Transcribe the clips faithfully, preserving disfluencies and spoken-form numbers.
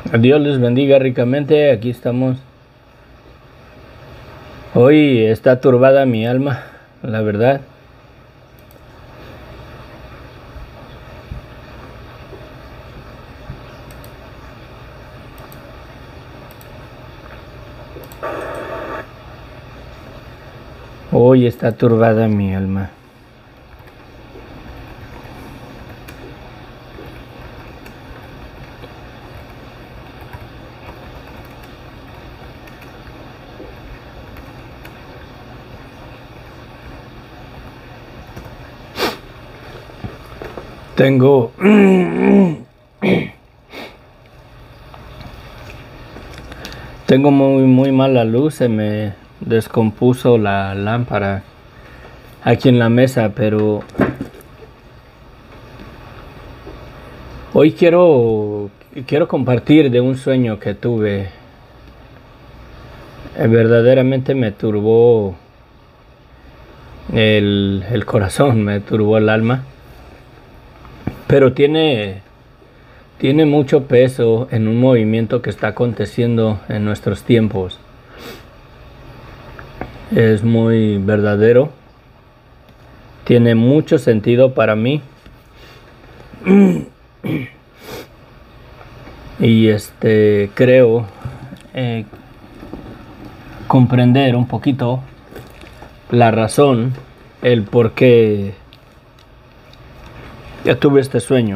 Dios les bendiga ricamente, aquí estamos. Hoy está turbada mi alma, la verdad. Hoy está turbada mi alma. Tengo Tengo muy muy mala luz, se me descompuso la lámpara aquí en la mesa, pero hoy quiero quiero compartir de un sueño que tuve. Eh, verdaderamente me turbó el, el corazón, me turbó el alma, pero tiene tiene mucho peso en un movimiento que está aconteciendo en nuestros tiempos. Es muy verdadero, tiene mucho sentido para mí. Y este creo eh, comprender un poquito la razón, el por qué ya tuve este sueño.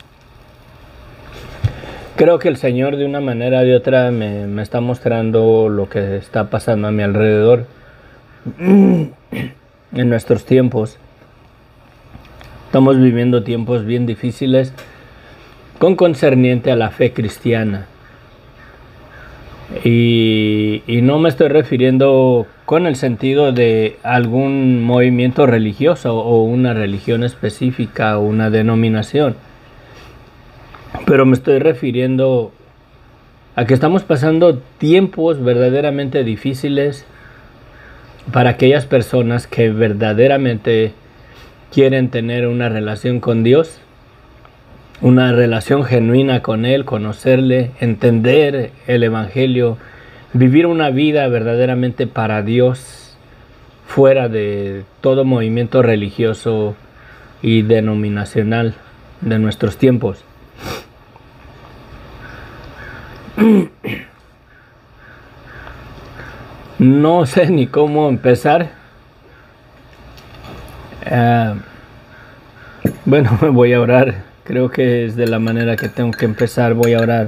Creo que el Señor de una manera o de otra me, me está mostrando lo que está pasando a mi alrededor en nuestros tiempos. Estamos viviendo tiempos bien difíciles con concerniente a la fe cristiana. Y, y no me estoy refiriendo con el sentido de algún movimiento religioso o una religión específica o una denominación, pero me estoy refiriendo a que estamos pasando tiempos verdaderamente difíciles para aquellas personas que verdaderamente quieren tener una relación con Dios, una relación genuina con Él, conocerle, entender el Evangelio, vivir una vida verdaderamente para Dios, fuera de todo movimiento religioso y denominacional de nuestros tiempos. No sé ni cómo empezar. Uh, bueno, voy a orar. Creo que es de la manera que tengo que empezar. Voy a orar.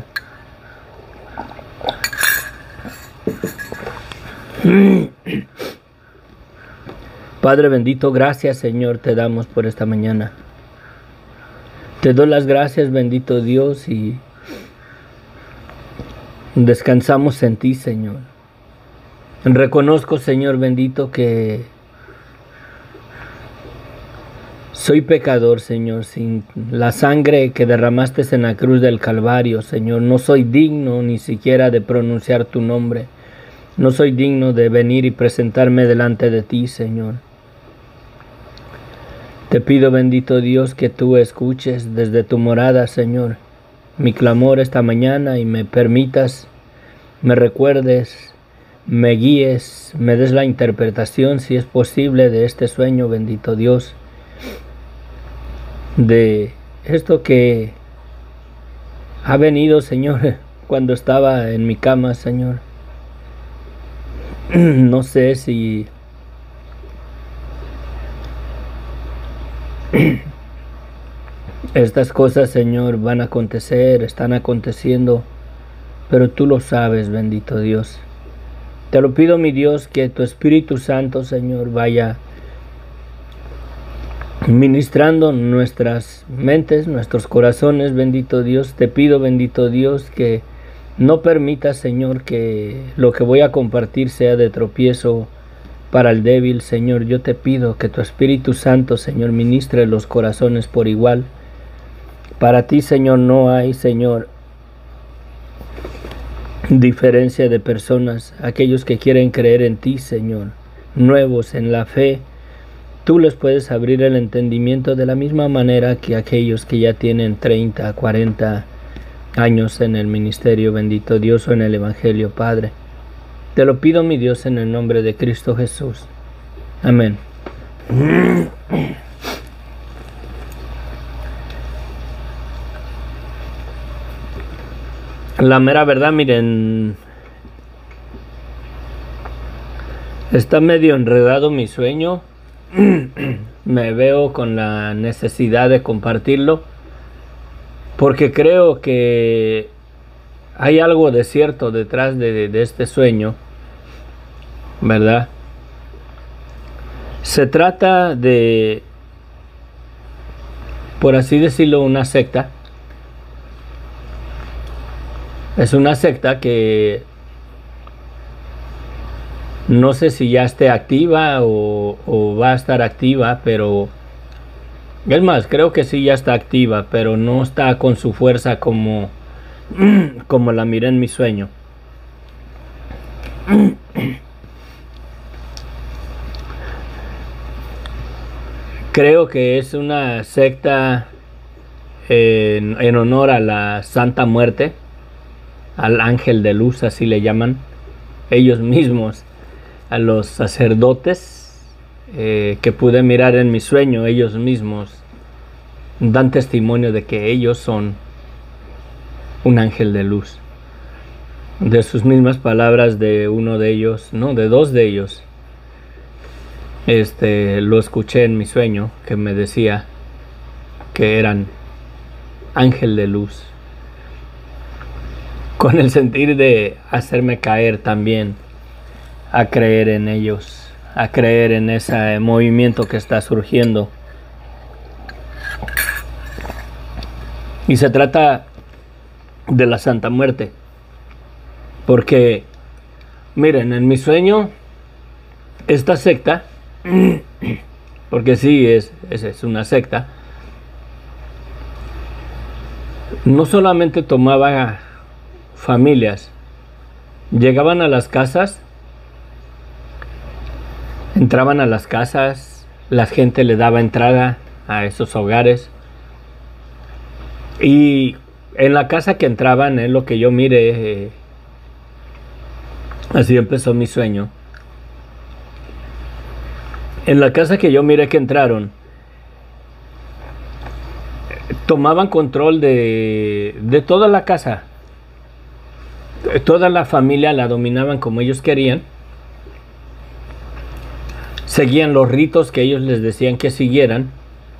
Padre bendito, gracias Señor te damos por esta mañana. Te doy las gracias, bendito Dios, y descansamos en ti, Señor. Reconozco, Señor bendito, que soy pecador, Señor, sin la sangre que derramaste en la cruz del Calvario, Señor. No soy digno ni siquiera de pronunciar tu nombre. No soy digno de venir y presentarme delante de ti, Señor. Te pido, bendito Dios, que tú escuches desde tu morada, Señor, mi clamor esta mañana y me permitas, me recuerdes, me guíes, me des la interpretación, si es posible, de este sueño, bendito Dios, de esto que ha venido, Señor, cuando estaba en mi cama, Señor. No sé si estas cosas, Señor, van a acontecer, están aconteciendo, pero tú lo sabes, bendito Dios. Te lo pido, mi Dios, que tu Espíritu Santo, Señor, vaya ministrando nuestras mentes, nuestros corazones, bendito Dios. Te pido, bendito Dios, que no permita, Señor, que lo que voy a compartir sea de tropiezo para el débil, Señor. Yo te pido que tu Espíritu Santo, Señor, ministre los corazones por igual. Para ti, Señor, no hay, Señor, diferencia de personas. Aquellos que quieren creer en ti, Señor, nuevos en la fe, tú les puedes abrir el entendimiento de la misma manera que aquellos que ya tienen treinta, cuarenta años en el ministerio, bendito Dios, o en el Evangelio, Padre. Te lo pido, mi Dios, en el nombre de Cristo Jesús. Amén. La mera verdad, miren, está medio enredado mi sueño. Me veo con la necesidad de compartirlo, porque creo que hay algo de cierto detrás de, de este sueño, ¿verdad? Se trata de, por así decirlo, una secta. Es una secta que no sé si ya esté activa o, o va a estar activa, pero es más, creo que sí ya está activa, pero no está con su fuerza como, como la miré en mi sueño. Creo que es una secta en, en honor a la Santa Muerte, al ángel de luz, así le llaman ellos mismos, a los sacerdotes eh, que pude mirar en mi sueño. Ellos mismos dan testimonio de que ellos son un ángel de luz. De sus mismas palabras, de uno de ellos, no, de dos de ellos, este, lo escuché en mi sueño, que me decía que eran ángel de luz, con el sentir de hacerme caer también a creer en ellos, a creer en ese movimiento que está surgiendo. Y se trata de la Santa Muerte, porque miren, en mi sueño esta secta, porque sí es, es, es una secta, no solamente tomaba familias, llegaban a las casas, entraban a las casas, la gente le daba entrada a esos hogares, y en la casa que entraban, es lo que yo miré, eh, así empezó mi sueño. En la casa que yo miré que entraron, tomaban control de, de toda la casa. Toda la familia la dominaban como ellos querían. Seguían los ritos que ellos les decían que siguieran.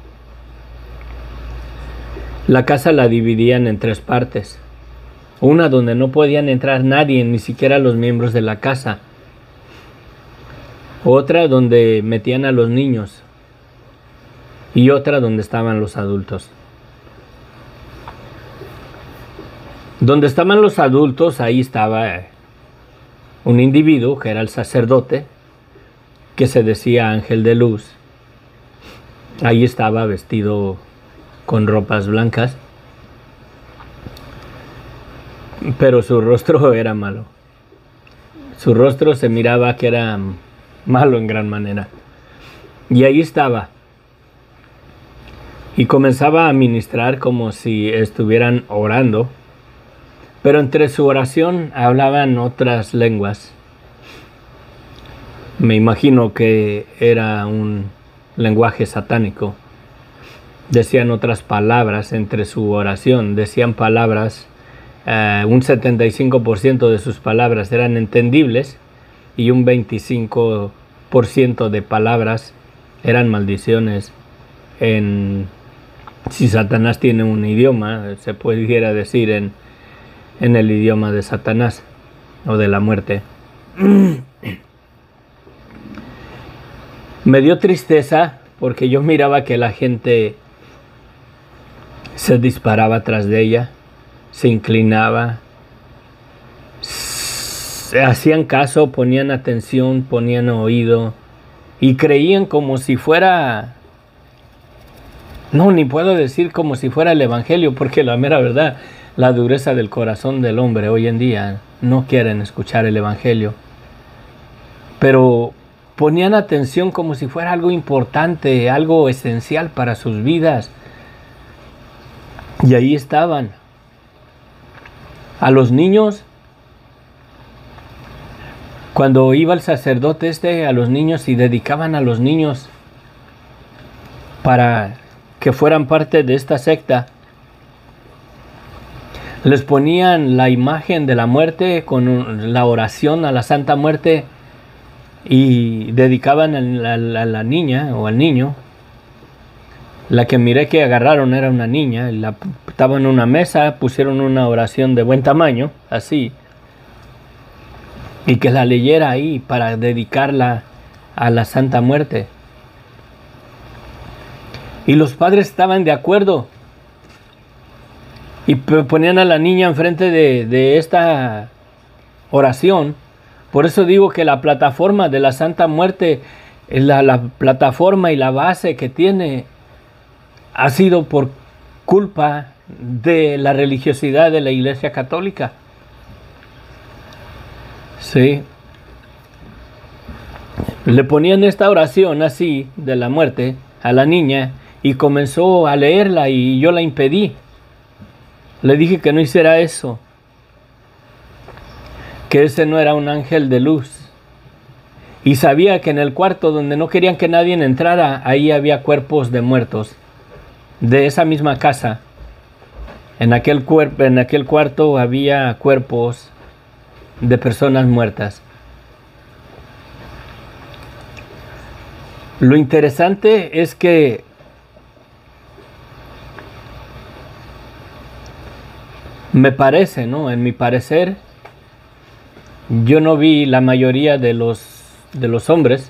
La casa la dividían en tres partes. Una donde no podían entrar nadie, ni siquiera los miembros de la casa. Otra donde metían a los niños. Y otra donde estaban los adultos. Donde estaban los adultos, ahí estaba un individuo que era el sacerdote, que se decía ángel de luz. Ahí estaba vestido con ropas blancas, pero su rostro era malo. Su rostro se miraba que era malo en gran manera. Y ahí estaba. Y comenzaba a ministrar como si estuvieran orando. Pero entre su oración hablaban otras lenguas. Me imagino que era un lenguaje satánico. Decían otras palabras entre su oración. Decían palabras, eh, un setenta y cinco por ciento de sus palabras eran entendibles y un veinticinco por ciento de palabras eran maldiciones. En, si Satanás tiene un idioma, se pudiera decir en en el idioma de Satanás o de la muerte. Me dio tristeza porque yo miraba que la gente se disparaba tras de ella, se inclinaba, se hacían caso, ponían atención, ponían oído y creían como si fuera, no, ni puedo decir como si fuera el Evangelio, porque la mera verdad, la dureza del corazón del hombre hoy en día, no quieren escuchar el Evangelio. Pero ponían atención como si fuera algo importante, algo esencial para sus vidas. Y ahí estaban. A los niños, cuando iba el sacerdote este a los niños y dedicaban a los niños para que fueran parte de esta secta, les ponían la imagen de la muerte con la oración a la Santa Muerte y dedicaban a la, a la niña o al niño. La que miré que agarraron era una niña, la, estaba en una mesa, pusieron una oración de buen tamaño, así, y que la leyera ahí para dedicarla a la Santa Muerte. Y los padres estaban de acuerdo y ponían a la niña enfrente de, de esta oración. Por eso digo que la plataforma de la Santa Muerte, la, la plataforma y la base que tiene, ha sido por culpa de la religiosidad de la Iglesia Católica. Sí. Le ponían esta oración así de la muerte a la niña y comenzó a leerla y yo la impedí. Le dije que no hiciera eso, que ese no era un ángel de luz. Y sabía que en el cuarto donde no querían que nadie entrara, ahí había cuerpos de muertos. De esa misma casa, en aquel, cuerpo, en aquel cuarto había cuerpos de personas muertas. Lo interesante es que me parece, ¿no? En mi parecer, yo no vi la mayoría de los, de los hombres.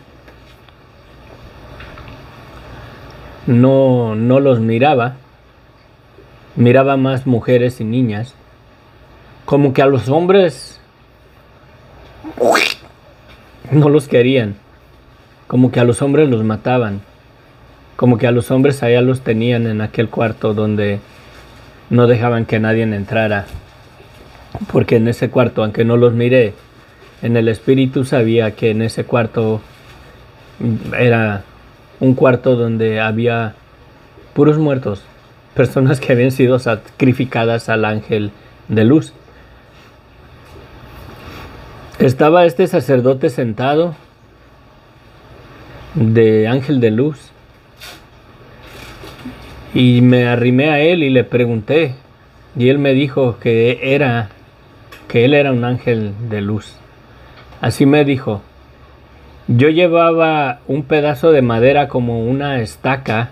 No, no los miraba, miraba más mujeres y niñas, como que a los hombres no los querían, como que a los hombres los mataban, como que a los hombres allá los tenían en aquel cuarto donde no dejaban que nadie entrara, porque en ese cuarto, aunque no los miré, en el espíritu sabía que en ese cuarto era un cuarto donde había puros muertos, personas que habían sido sacrificadas al ángel de luz. Estaba este sacerdote sentado de ángel de luz y me arrimé a él y le pregunté y él me dijo que era que él era un ángel de luz. Así me dijo. Yo llevaba un pedazo de madera como una estaca.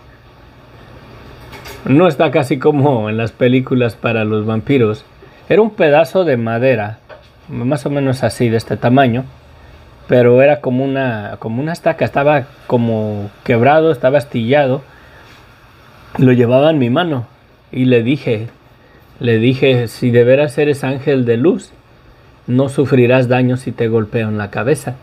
No estaca así como en las películas para los vampiros. Era un pedazo de madera, más o menos así, de este tamaño. Pero era como una, como una estaca, estaba como quebrado, estaba astillado. Lo llevaba en mi mano y le dije, le dije, si de veras eres ángel de luz, no sufrirás daño si te golpeo en la cabeza.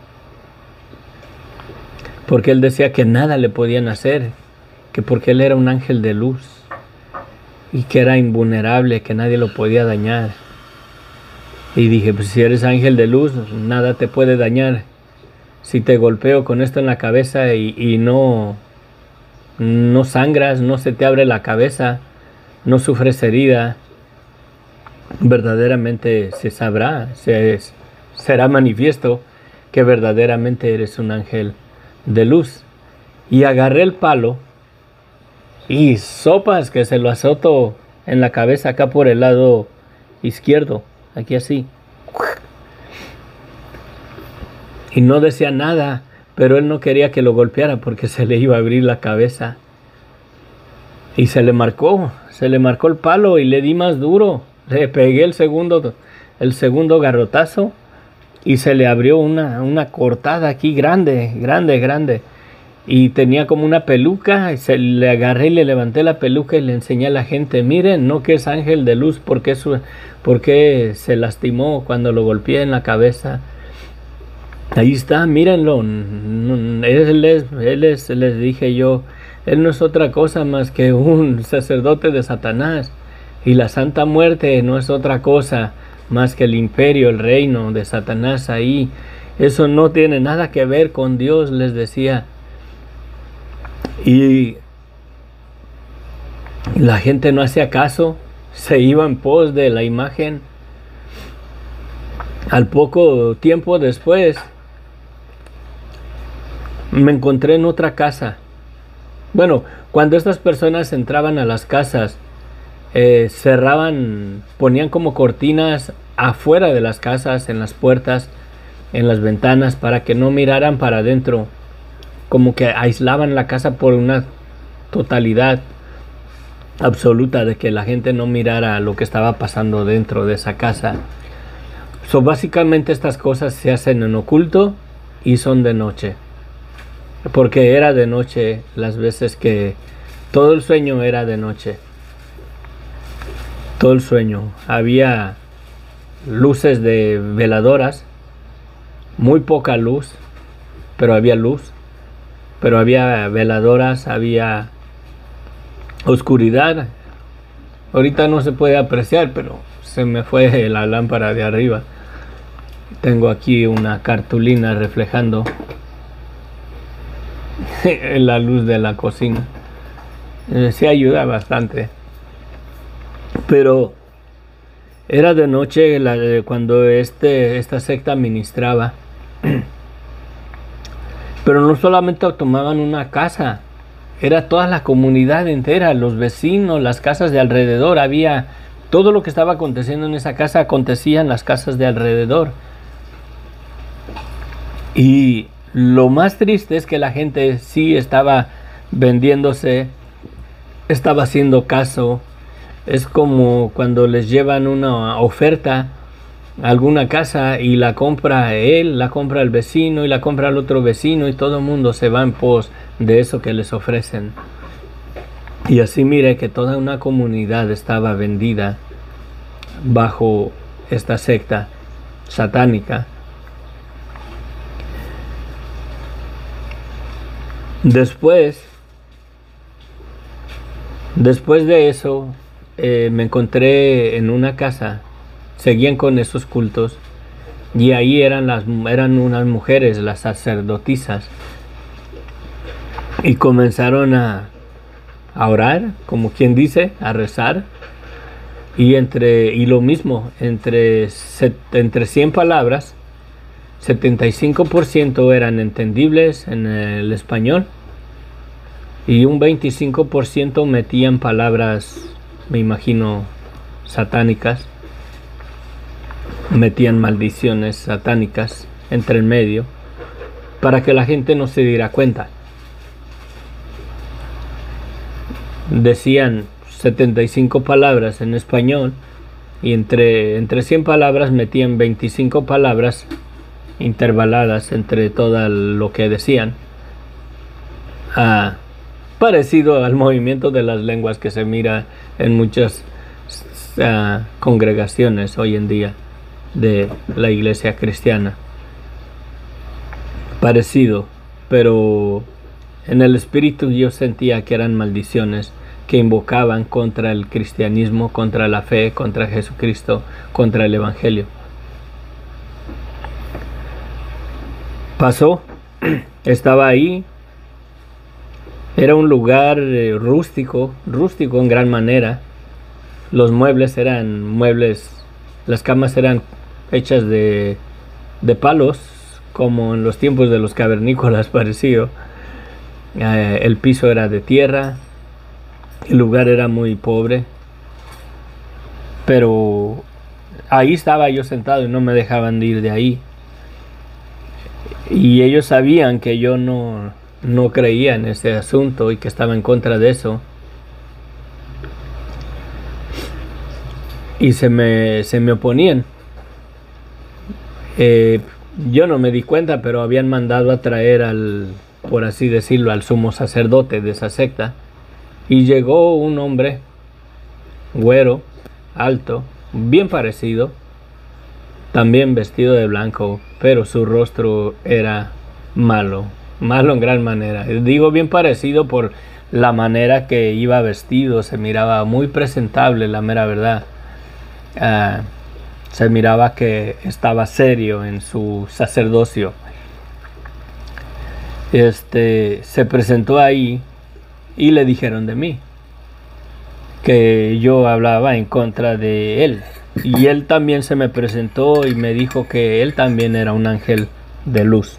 Porque él decía que nada le podían hacer, que porque él era un ángel de luz y que era invulnerable, que nadie lo podía dañar. Y dije, pues si eres ángel de luz, nada te puede dañar. Si te golpeo con esto en la cabeza y, y no, no sangras, no se te abre la cabeza, no sufres herida, verdaderamente se sabrá, se, será manifiesto que verdaderamente eres un ángel de luz. Y agarré el palo y sopas que se lo azoto en la cabeza acá por el lado izquierdo, aquí así. Y no decía nada, pero él no quería que lo golpeara porque se le iba a abrir la cabeza. Y se le marcó, se le marcó el palo y le di más duro. Le pegué el segundo, el segundo garrotazo y se le abrió una, una cortada aquí grande, grande, grande. Y tenía como una peluca y se le agarré y le levanté la peluca y le enseñé a la gente, miren, no que es ángel de luz, porque, su, porque se lastimó cuando lo golpeé en la cabeza. Ahí está, mírenlo. Él es, él es, les dije yo, él no es otra cosa más que un sacerdote de Satanás. Y la Santa Muerte no es otra cosa más que el imperio, el reino de Satanás ahí. Eso no tiene nada que ver con Dios, les decía. Y la gente no hacía caso, se iba en pos de la imagen. Al poco tiempo después me encontré en otra casa. Bueno, cuando estas personas entraban a las casas, eh, cerraban, ponían como cortinas afuera de las casas, en las puertas, en las ventanas, para que no miraran para adentro, como que aislaban la casa por una totalidad absoluta, de que la gente no mirara lo que estaba pasando dentro de esa casa. So, básicamente estas cosas se hacen en oculto y son de noche, porque era de noche las veces que todo el sueño era de noche. Todo el sueño. Había luces de veladoras, muy poca luz, pero había luz. Pero había veladoras, había oscuridad. Ahorita no se puede apreciar, pero se me fue la lámpara de arriba. Tengo aquí una cartulina reflejando la luz de la cocina. Eh, sí ayuda bastante. Pero era de noche la, cuando este, esta secta ministraba. Pero no solamente tomaban una casa, era toda la comunidad entera, los vecinos, las casas de alrededor. Había todo lo que estaba aconteciendo en esa casa, acontecía en las casas de alrededor. Y lo más triste es que la gente sí estaba vendiéndose, estaba haciendo caso. Es como cuando les llevan una oferta a alguna casa y la compra él, la compra el vecino y la compra el otro vecino, y todo el mundo se va en pos de eso que les ofrecen. Y así mire que toda una comunidad estaba vendida bajo esta secta satánica. Después, después de eso, eh, me encontré en una casa, seguían con esos cultos, y ahí eran, las, eran unas mujeres, las sacerdotisas, y comenzaron a, a orar, como quien dice, a rezar, y, entre, y lo mismo, entre, set, entre cien palabras, setenta y cinco por ciento eran entendibles en el español y un veinticinco por ciento metían palabras, me imagino, satánicas, metían maldiciones satánicas entre el medio para que la gente no se diera cuenta. Decían setenta y cinco palabras en español y entre, entre cien palabras metían veinticinco palabras intervaladas entre todo lo que decían, ah, parecido al movimiento de las lenguas que se mira en muchas ah, congregaciones hoy en día de la iglesia cristiana. Parecido, pero en el espíritu yo sentía que eran maldiciones que invocaban contra el cristianismo, contra la fe, contra Jesucristo, contra el evangelio. Pasó, estaba ahí, era un lugar eh, rústico, rústico en gran manera. Los muebles eran muebles, las camas eran hechas de, de palos, como en los tiempos de los cavernícolas parecido. Eh, el piso era de tierra, el lugar era muy pobre, pero ahí estaba yo sentado y no me dejaban de ir de ahí. Y ellos sabían que yo no, no creía en ese asunto y que estaba en contra de eso. Y se me, se me oponían. Eh, yo no me di cuenta, pero habían mandado a traer al, por así decirlo, al sumo sacerdote de esa secta. Y llegó un hombre, güero, alto, bien parecido, también vestido de blanco, pero su rostro era malo, malo en gran manera. Digo bien parecido por la manera que iba vestido, se miraba muy presentable, la mera verdad. Uh, se miraba que estaba serio en su sacerdocio. Este, se presentó ahí y le dijeron de mí, que yo hablaba en contra de él, y él también se me presentó y me dijo que él también era un ángel de luz.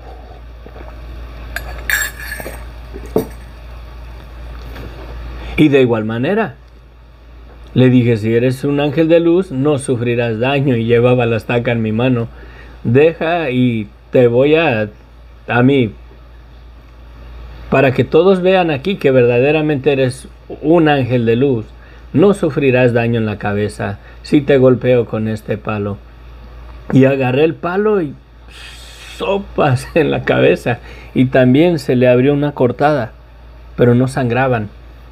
Y de igual manera, le dije, si eres un ángel de luz, no sufrirás daño. Y llevaba la estaca en mi mano. Deja y te voy a, a mí, para que todos vean aquí que verdaderamente eres un ángel de luz. No sufrirás daño en la cabeza si te golpeo con este palo. Y agarré el palo y sopas en la cabeza. Y también se le abrió una cortada, pero no sangraban.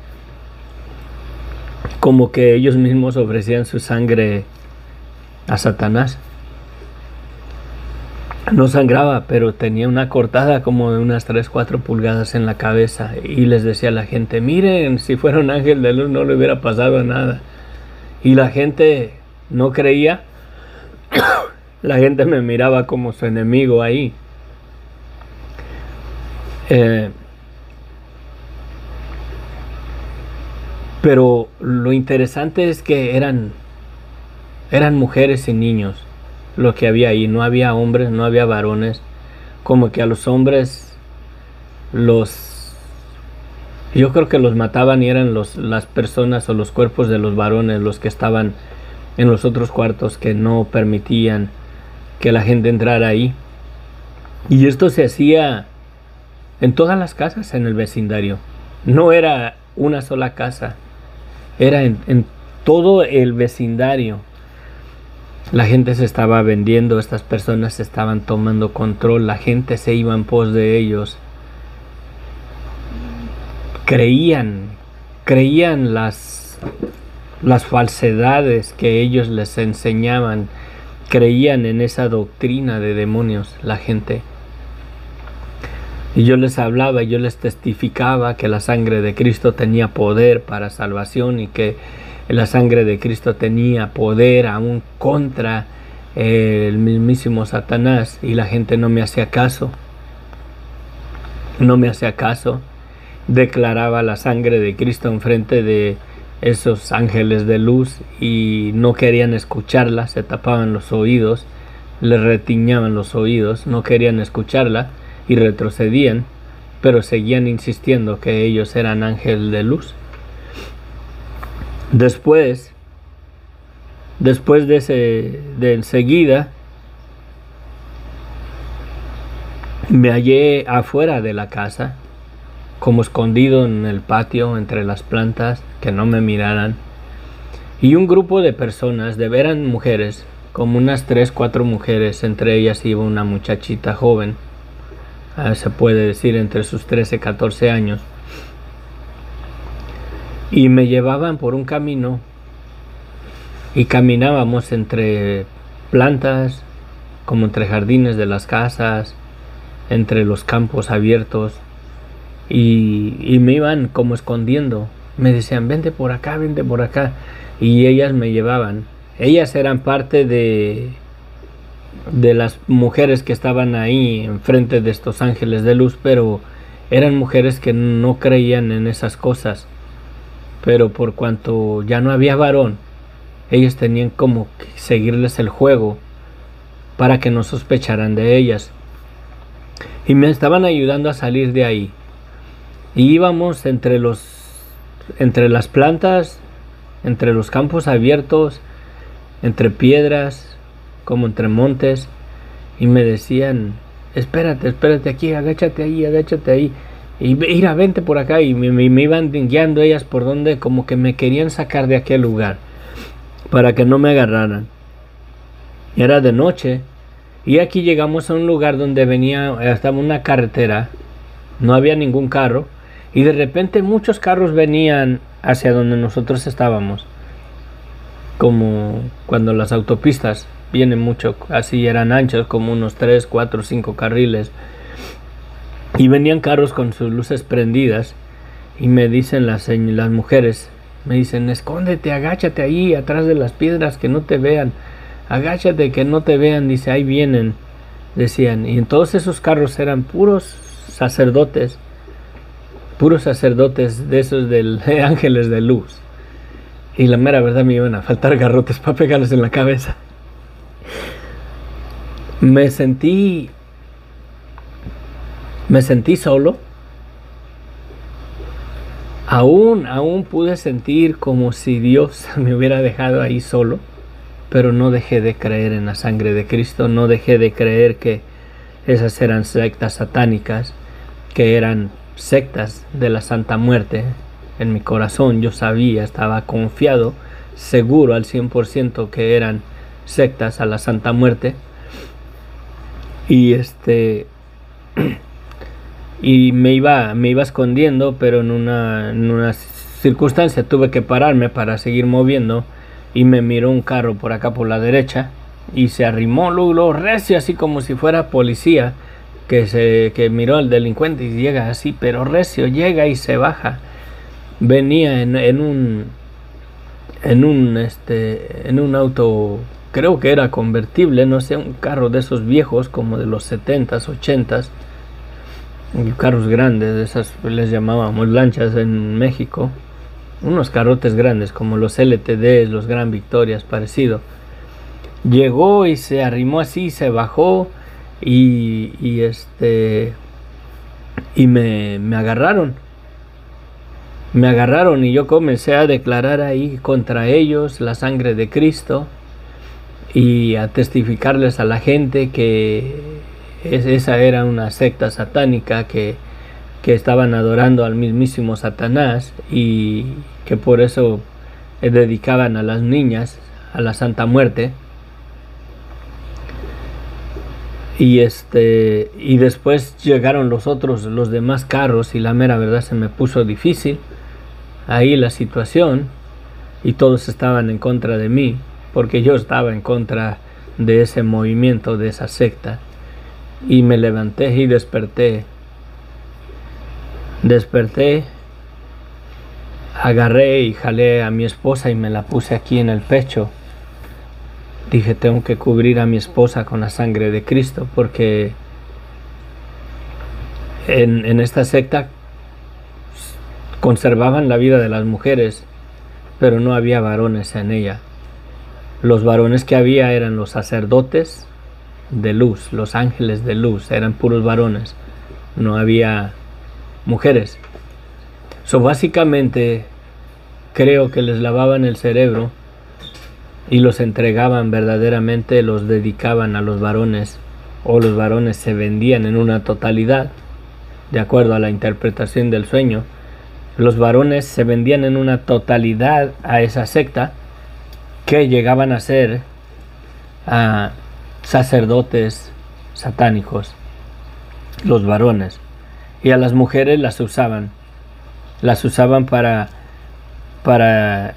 Como que ellos mismos ofrecían su sangre a Satanás. No sangraba, pero tenía una cortada como de unas tres, cuatro pulgadas en la cabeza. Y les decía a la gente, miren, si fuera un ángel de luz no le hubiera pasado nada. Y la gente no creía. La gente me miraba como su enemigo ahí. Eh, pero lo interesante es que eran, eran mujeres y niños lo que había ahí. No había hombres, no había varones. Como que a los hombres los... yo creo que los mataban y eran los, las personas o los cuerpos de los varones los que estaban en los otros cuartos, que no permitían que la gente entrara ahí. Y esto se hacía en todas las casas en el vecindario. No era una sola casa, era en, en todo el vecindario. La gente se estaba vendiendo, estas personas se estaban tomando control, la gente se iba en pos de ellos. Creían, creían las, las falsedades que ellos les enseñaban, creían en esa doctrina de demonios, la gente. Y yo les hablaba, yo les testificaba que la sangre de Cristo tenía poder para salvación y que la sangre de Cristo tenía poder aún contra el mismísimo Satanás. Y la gente no me hacía caso. No me hacía caso. Declaraba la sangre de Cristo enfrente de esos ángeles de luz y no querían escucharla. Se tapaban los oídos, les retiñaban los oídos, no querían escucharla y retrocedían, pero seguían insistiendo que ellos eran ángeles de luz. Después, después de ese, de enseguida, me hallé afuera de la casa, como escondido en el patio entre las plantas, que no me miraran. Y un grupo de personas, de eran mujeres, como unas tres, cuatro mujeres, entre ellas iba una muchachita joven, eh, se puede decir entre sus trece, catorce años. Y me llevaban por un camino y caminábamos entre plantas, como entre jardines de las casas, entre los campos abiertos, y, y me iban como escondiendo. Me decían, vente por acá, vente por acá, y ellas me llevaban. Ellas eran parte de, de las mujeres que estaban ahí enfrente de estos ángeles de luz, pero eran mujeres que no creían en esas cosas. Pero por cuanto ya no había varón, ellos tenían como que seguirles el juego para que no sospecharan de ellas. Y me estaban ayudando a salir de ahí. Y íbamos entre los, entre las plantas, entre los campos abiertos, entre piedras, como entre montes. Y me decían, espérate, espérate aquí, agáchate ahí, agáchate ahí. Y mira, vente por acá. Y me, me, me iban guiando ellas por donde, como que me querían sacar de aquel lugar para que no me agarraran. Era de noche. Y aquí llegamos a un lugar donde venía, estaba una carretera. No había ningún carro. Y de repente muchos carros venían hacia donde nosotros estábamos. Como cuando las autopistas vienen mucho, así eran anchos, como unos tres, cuatro, cinco carriles. Y venían carros con sus luces prendidas. Y me dicen las, las mujeres, me dicen, escóndete, agáchate ahí, atrás de las piedras, que no te vean. Agáchate, que no te vean. Dice, ahí vienen, decían. Y en todos esos carros eran puros sacerdotes. Puros sacerdotes de esos de ángeles de luz. Y la mera verdad me iban a faltar garrotes para pegarles en la cabeza. Me sentí... Me sentí solo. Aún, aún pude sentir como si Dios me hubiera dejado ahí solo. Pero no dejé de creer en la sangre de Cristo. No dejé de creer que esas eran sectas satánicas, que eran sectas de la Santa Muerte. En mi corazón yo sabía, estaba confiado, seguro al cien por ciento que eran sectas a la Santa Muerte. Y este y me iba me iba escondiendo, pero en una en una circunstancia tuve que pararme para seguir moviendo y me miró un carro por acá por la derecha y se arrimó luego recio, así como si fuera policía, que se que miró al delincuente y llega así, pero recio, llega y se baja. Venía en, en un en un este en un auto, creo que era convertible, no sé, un carro de esos viejos como de los setentas, ochentas, carros grandes, de esas les llamábamos lanchas en México, unos carrotes grandes como los L T Ds, los Gran Victorias, parecido. Llegó y se arrimó así, se bajó y, y este y me, me agarraron. Me agarraron y yo comencé a declarar ahí contra ellos la sangre de Cristo y a testificarles a la gente que es, esa era una secta satánica, que, que estaban adorando al mismísimo Satanás y que por eso dedicaban a las niñas a la Santa Muerte. Y este y después llegaron los otros, los demás carros, y la mera verdad se me puso difícil ahí la situación, y todos estaban en contra de mí, porque yo estaba en contra de ese movimiento, de esa secta. Y me levanté y desperté. Desperté, agarré y jalé a mi esposa y me la puse aquí en el pecho. Dije, tengo que cubrir a mi esposa con la sangre de Cristo, porque en, en esta secta conservaban la vida de las mujeres, pero no había varones en ella. Los varones que había eran los sacerdotes de luz, los ángeles de luz, eran puros varones, no había mujeres. So, básicamente creo que les lavaban el cerebro y los entregaban verdaderamente, los dedicaban a los varones, o los varones se vendían en una totalidad, de acuerdo a la interpretación del sueño. Los varones se vendían en una totalidad a esa secta, que llegaban a ser a sacerdotes satánicos, los varones, y a las mujeres las usaban, las usaban para, para,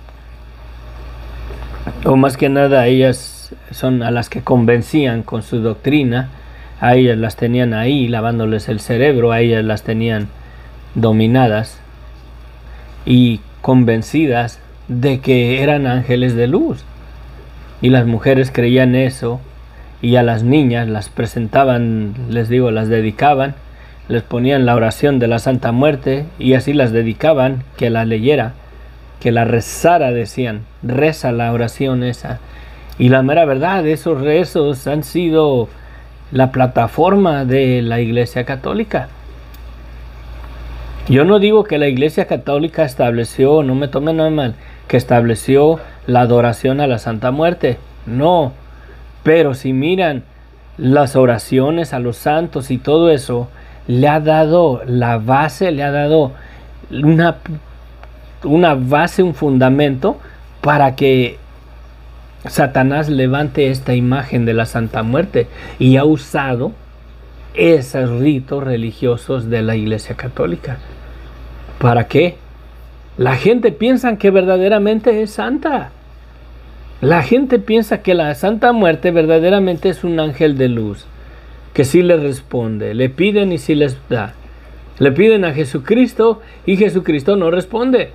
o más que nada ellas son a las que convencían con su doctrina, a ellas las tenían ahí lavándoles el cerebro, a ellas las tenían dominadas y convencidas de que eran ángeles de luz, y las mujeres creían eso, y a las niñas las presentaban, les digo, las dedicaban, les ponían la oración de la Santa Muerte y así las dedicaban, que la leyera, que la rezara, decían, reza la oración esa. Y la mera verdad, esos rezos han sido la plataforma de la Iglesia Católica. Yo no digo que la Iglesia Católica estableció, no me tomen nada mal, que estableció la adoración a la Santa Muerte, no, pero si miran las oraciones a los santos y todo eso, le ha dado la base, le ha dado una, una base, un fundamento para que Satanás levante esta imagen de la Santa Muerte, y ha usado esos ritos religiosos de la Iglesia Católica. ¿Para qué? La gente piensa que verdaderamente es santa. La gente piensa que la Santa Muerte verdaderamente es un ángel de luz, que sí les responde, le piden y sí les da. Le piden a Jesucristo y Jesucristo no responde.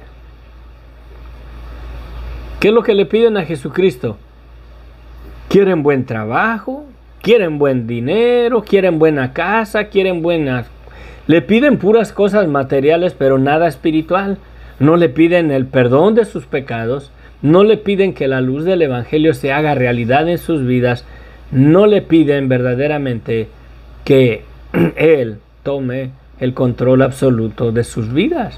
¿Qué es lo que le piden a Jesucristo? Quieren buen trabajo, quieren buen dinero, quieren buena casa, quieren buena... Le piden puras cosas materiales, pero nada espiritual. no le piden el perdón de sus pecados, no le piden que la luz del Evangelio se haga realidad en sus vidas, no le piden verdaderamente que Él tome el control absoluto de sus vidas.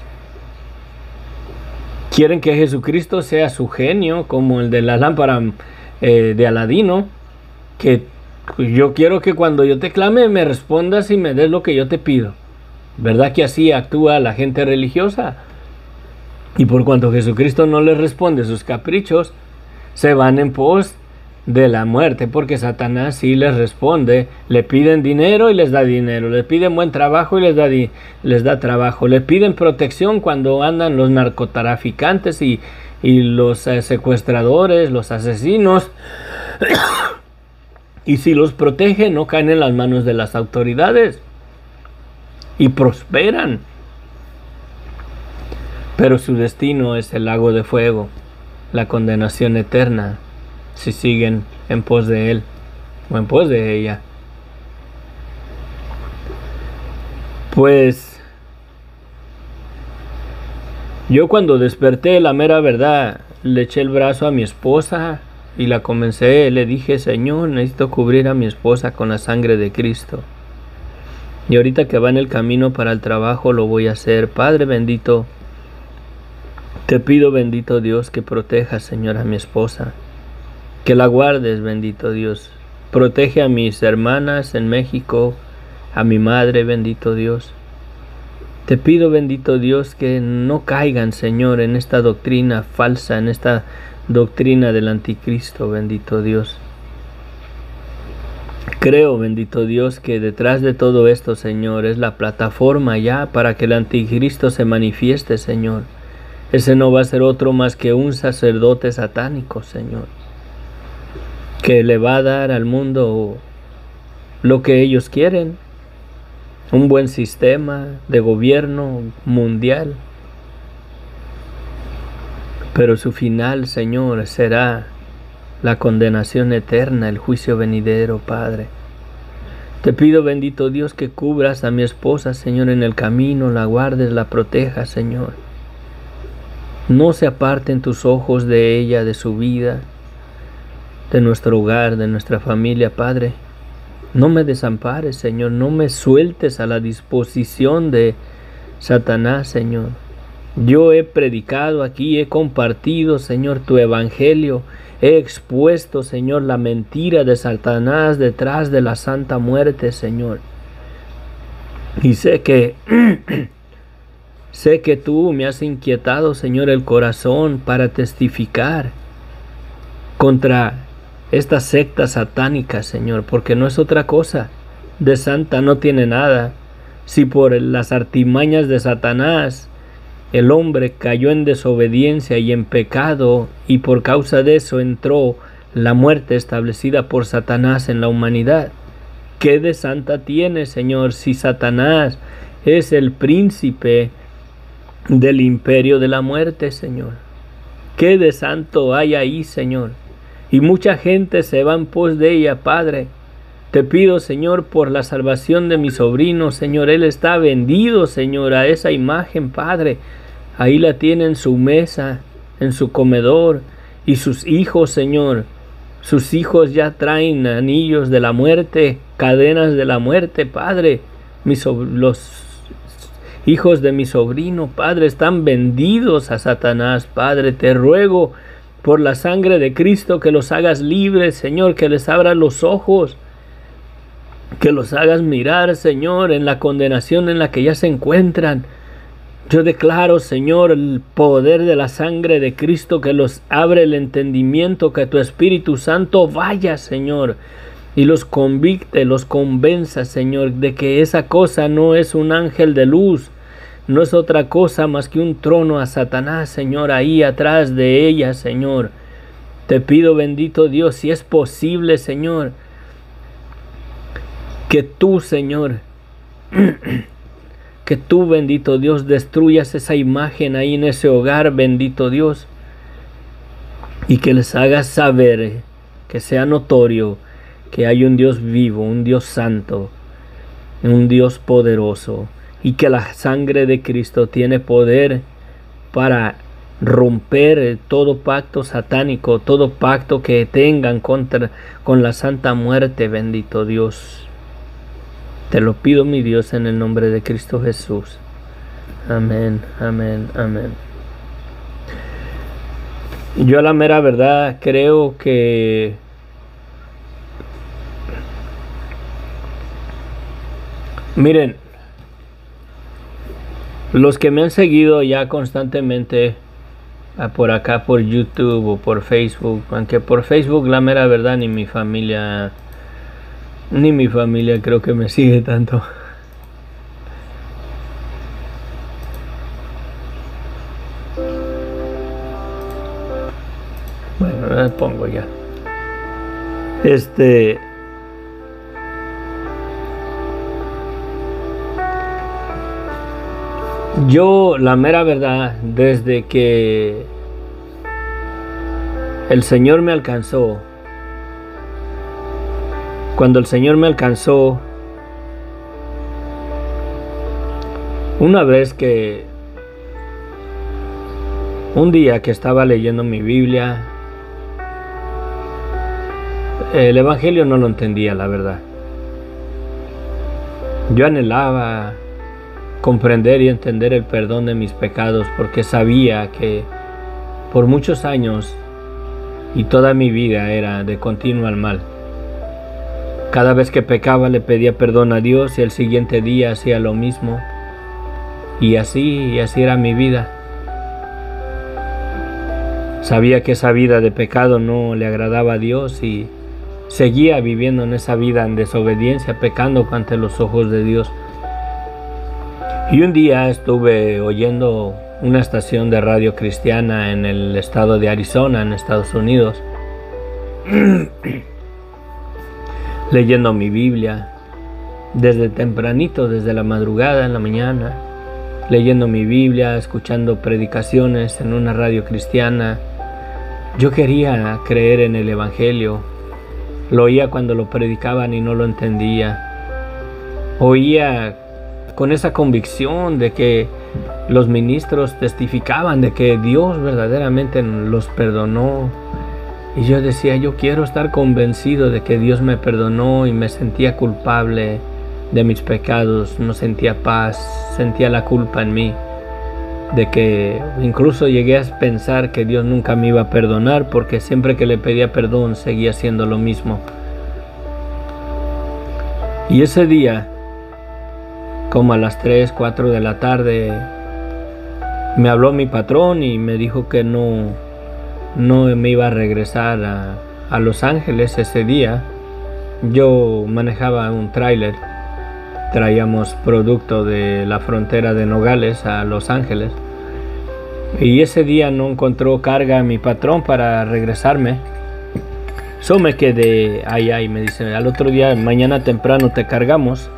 Quieren que Jesucristo sea su genio, como el de la lámpara eh, de Aladino, que yo quiero que cuando yo te clame me respondas y me des lo que yo te pido. ¿Verdad que así actúa la gente religiosa? Y por cuanto Jesucristo no les responde sus caprichos, se van en pos de la muerte, porque Satanás sí les responde. Le piden dinero y les da dinero, le piden buen trabajo y les da, les da trabajo, le piden protección cuando andan los narcotraficantes y, y los eh, secuestradores, los asesinos. Y si los protege, no caen en las manos de las autoridades y prosperan. Pero su destino es el lago de fuego, la condenación eterna, si siguen en pos de él o en pos de ella. Pues yo cuando desperté, la mera verdad, le eché el brazo a mi esposa y la comencé, le dije: Señor, necesito cubrir a mi esposa con la sangre de Cristo. Y ahorita que va en el camino para el trabajo lo voy a hacer. Padre bendito, te pido, bendito Dios, que protejas, Señor, a mi esposa, que la guardes, bendito Dios. Protege a mis hermanas en México, a mi madre, bendito Dios. Te pido, bendito Dios, que no caigan, Señor, en esta doctrina falsa, en esta doctrina del anticristo, bendito Dios. Creo, bendito Dios, que detrás de todo esto, Señor, es la plataforma ya para que el anticristo se manifieste, Señor. Ese no va a ser otro más que un sacerdote satánico, Señor, que le va a dar al mundo lo que ellos quieren, un buen sistema de gobierno mundial. Pero su final, Señor, será la condenación eterna, el juicio venidero, Padre. Te pido, bendito Dios, que cubras a mi esposa, Señor, en el camino, la guardes, la protejas, Señor. No se aparten tus ojos de ella, de su vida, de nuestro hogar, de nuestra familia, Padre. No me desampares, Señor, no me sueltes a la disposición de Satanás, Señor. Yo he predicado aquí, he compartido, Señor, tu evangelio. He expuesto, Señor, la mentira de Satanás detrás de la santa muerte, Señor. Y sé que, sé que tú me has inquietado, Señor, el corazón para testificar contra esta secta satánica, Señor, porque no es otra cosa. De santa no tiene nada. Si por las artimañas de Satanás el hombre cayó en desobediencia y en pecado, y por causa de eso entró la muerte establecida por Satanás en la humanidad, ¿qué de santa tiene, Señor, si Satanás es el príncipe del imperio de la muerte, Señor? ¿Qué de santo hay ahí, Señor? Y mucha gente se va en pos de ella, Padre. Te pido, Señor, por la salvación de mi sobrino, Señor. Él está vendido, Señor, a esa imagen, Padre. Ahí la tiene en su mesa, en su comedor. Y sus hijos, Señor, sus hijos ya traen anillos de la muerte, cadenas de la muerte, Padre. Mis, los hijos de mi sobrino, Padre, están vendidos a Satanás, Padre. Te ruego por la sangre de Cristo que los hagas libres, Señor, que les abras los ojos, que los hagas mirar, Señor, en la condenación en la que ya se encuentran. Yo declaro, Señor, el poder de la sangre de Cristo que los abre el entendimiento, que tu Espíritu Santo vaya, Señor, y los convicte, los convenza, Señor, de que esa cosa no es un ángel de luz, no es otra cosa más que un trono a Satanás, Señor, ahí atrás de ella, Señor. Te pido, bendito Dios, si es posible, Señor, que tú, Señor, que tú, bendito Dios, destruyas esa imagen ahí en ese hogar, bendito Dios, y que les hagas saber, que sea notorio, que hay un Dios vivo, un Dios santo, un Dios poderoso, y que la sangre de Cristo tiene poder para romper todo pacto satánico, todo pacto que tengan contra con la Santa Muerte, bendito Dios. Te lo pido, mi Dios, en el nombre de Cristo Jesús. Amén, amén, amén. Yo a la mera verdad creo que miren, los que me han seguido ya constantemente por acá por YouTube o por Facebook, aunque por Facebook la mera verdad ni mi familia ni mi familia creo que me sigue tanto. Bueno, la pongo ya. Este Yo, la mera verdad, desde que el Señor me alcanzó, cuando el Señor me alcanzó, una vez que, un día que estaba leyendo mi Biblia, el Evangelio no lo entendía, la verdad. Yo anhelaba comprender y entender el perdón de mis pecados, porque sabía que por muchos años y toda mi vida era de continuo al mal. Cada vez que pecaba le pedía perdón a Dios y el siguiente día hacía lo mismo, y así y así era mi vida. Sabía que esa vida de pecado no le agradaba a Dios y seguía viviendo en esa vida en desobediencia, pecando ante los ojos de Dios. Y un día estuve oyendo una estación de radio cristiana en el estado de Arizona, en Estados Unidos, leyendo mi Biblia, desde tempranito, desde la madrugada en la mañana, leyendo mi Biblia, escuchando predicaciones en una radio cristiana. Yo quería creer en el Evangelio, lo oía cuando lo predicaban y no lo entendía, oía con esa convicción de que los ministros testificaban de que Dios verdaderamente los perdonó. Y yo decía, yo quiero estar convencido de que Dios me perdonó, y me sentía culpable de mis pecados, no sentía paz, sentía la culpa en mí, de que incluso llegué a pensar que Dios nunca me iba a perdonar, porque siempre que le pedía perdón seguía haciendo lo mismo. Y ese día, como a las tres, cuatro de la tarde, me habló mi patrón y me dijo que no, no me iba a regresar a, a Los Ángeles ese día. Yo manejaba un tráiler, traíamos producto de la frontera de Nogales a Los Ángeles, y ese día no encontró carga mi patrón para regresarme. So me quedé allá y me dice, al otro día, mañana temprano te cargamos.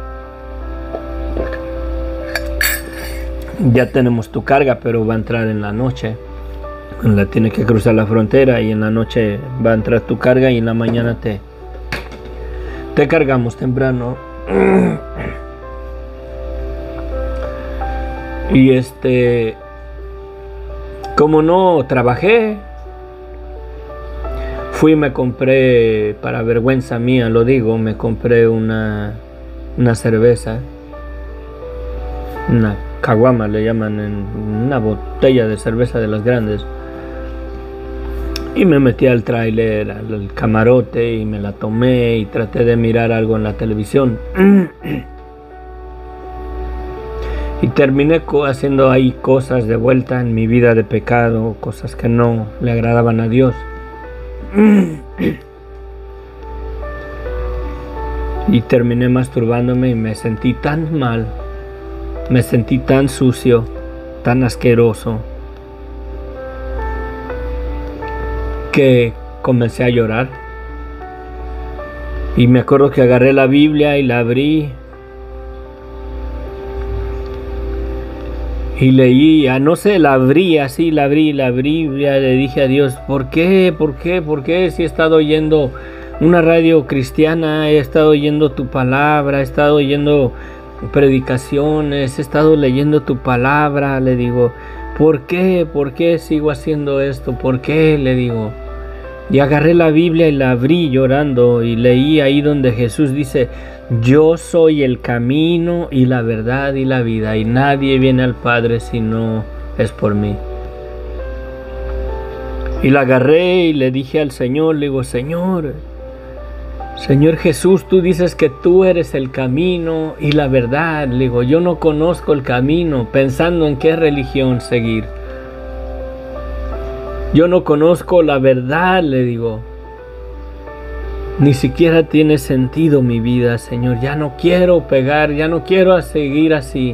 Ya tenemos tu carga, pero va a entrar en la noche. La tiene que cruzar la frontera y en la noche va a entrar tu carga, y en la mañana te, te cargamos temprano. Y este, como no trabajé, fui y me compré, para vergüenza mía lo digo, me compré una, una cerveza, una caguama le llaman, en una botella de cerveza de las grandes, y me metí al tráiler, al camarote, y me la tomé y traté de mirar algo en la televisión y terminé haciendo ahí cosas de vuelta en mi vida de pecado, cosas que no le agradaban a Dios, y terminé masturbándome y me sentí tan mal. Me sentí tan sucio, tan asqueroso, que comencé a llorar. Y me acuerdo que agarré la Biblia y la abrí y leí, a no sé, la abrí así, la abrí, la abrí, le dije a Dios, ¿por qué? ¿Por qué? ¿Por qué? Si he estado oyendo una radio cristiana, he estado oyendo tu palabra, he estado oyendo predicaciones, he estado leyendo tu palabra, le digo, ¿Por qué? ¿Por qué sigo haciendo esto? ¿Por qué? Le digo. Y agarré la Biblia y la abrí llorando y leí ahí donde Jesús dice: yo soy el camino y la verdad y la vida, y nadie viene al Padre si no es por mí. Y la agarré y le dije al Señor, le digo: Señor, Señor Jesús, tú dices que tú eres el camino y la verdad. Le digo, yo no conozco el camino, pensando en qué religión seguir. Yo no conozco la verdad, le digo. Ni siquiera tiene sentido mi vida, Señor. Ya no quiero pegar, ya no quiero seguir así.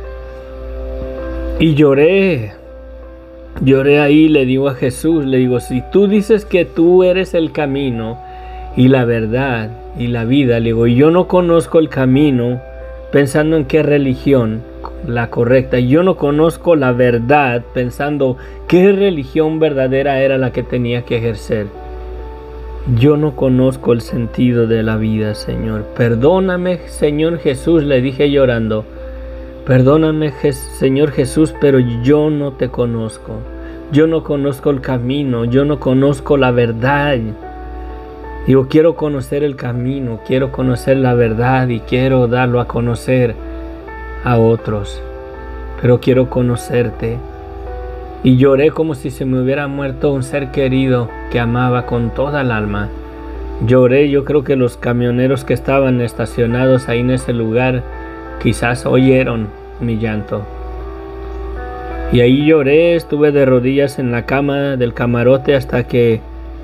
Y lloré. Lloré ahí, le digo a Jesús, le digo: si tú dices que tú eres el camino y la verdad y la vida, le digo, y yo no conozco el camino, pensando en qué religión la correcta, y yo no conozco la verdad, pensando qué religión verdadera era la que tenía que ejercer. Yo no conozco el sentido de la vida, Señor. Perdóname, Señor Jesús, le dije llorando. Perdóname, Señor Jesús, pero yo no te conozco. Yo no conozco el camino, yo no conozco la verdad. Digo, quiero conocer el camino, quiero conocer la verdad y quiero darlo a conocer a otros. Pero quiero conocerte. Y lloré como si se me hubiera muerto un ser querido que amaba con toda el alma. Lloré, yo creo que los camioneros que estaban estacionados ahí en ese lugar quizás oyeron mi llanto. Y ahí lloré, estuve de rodillas en la cama del camarote hasta que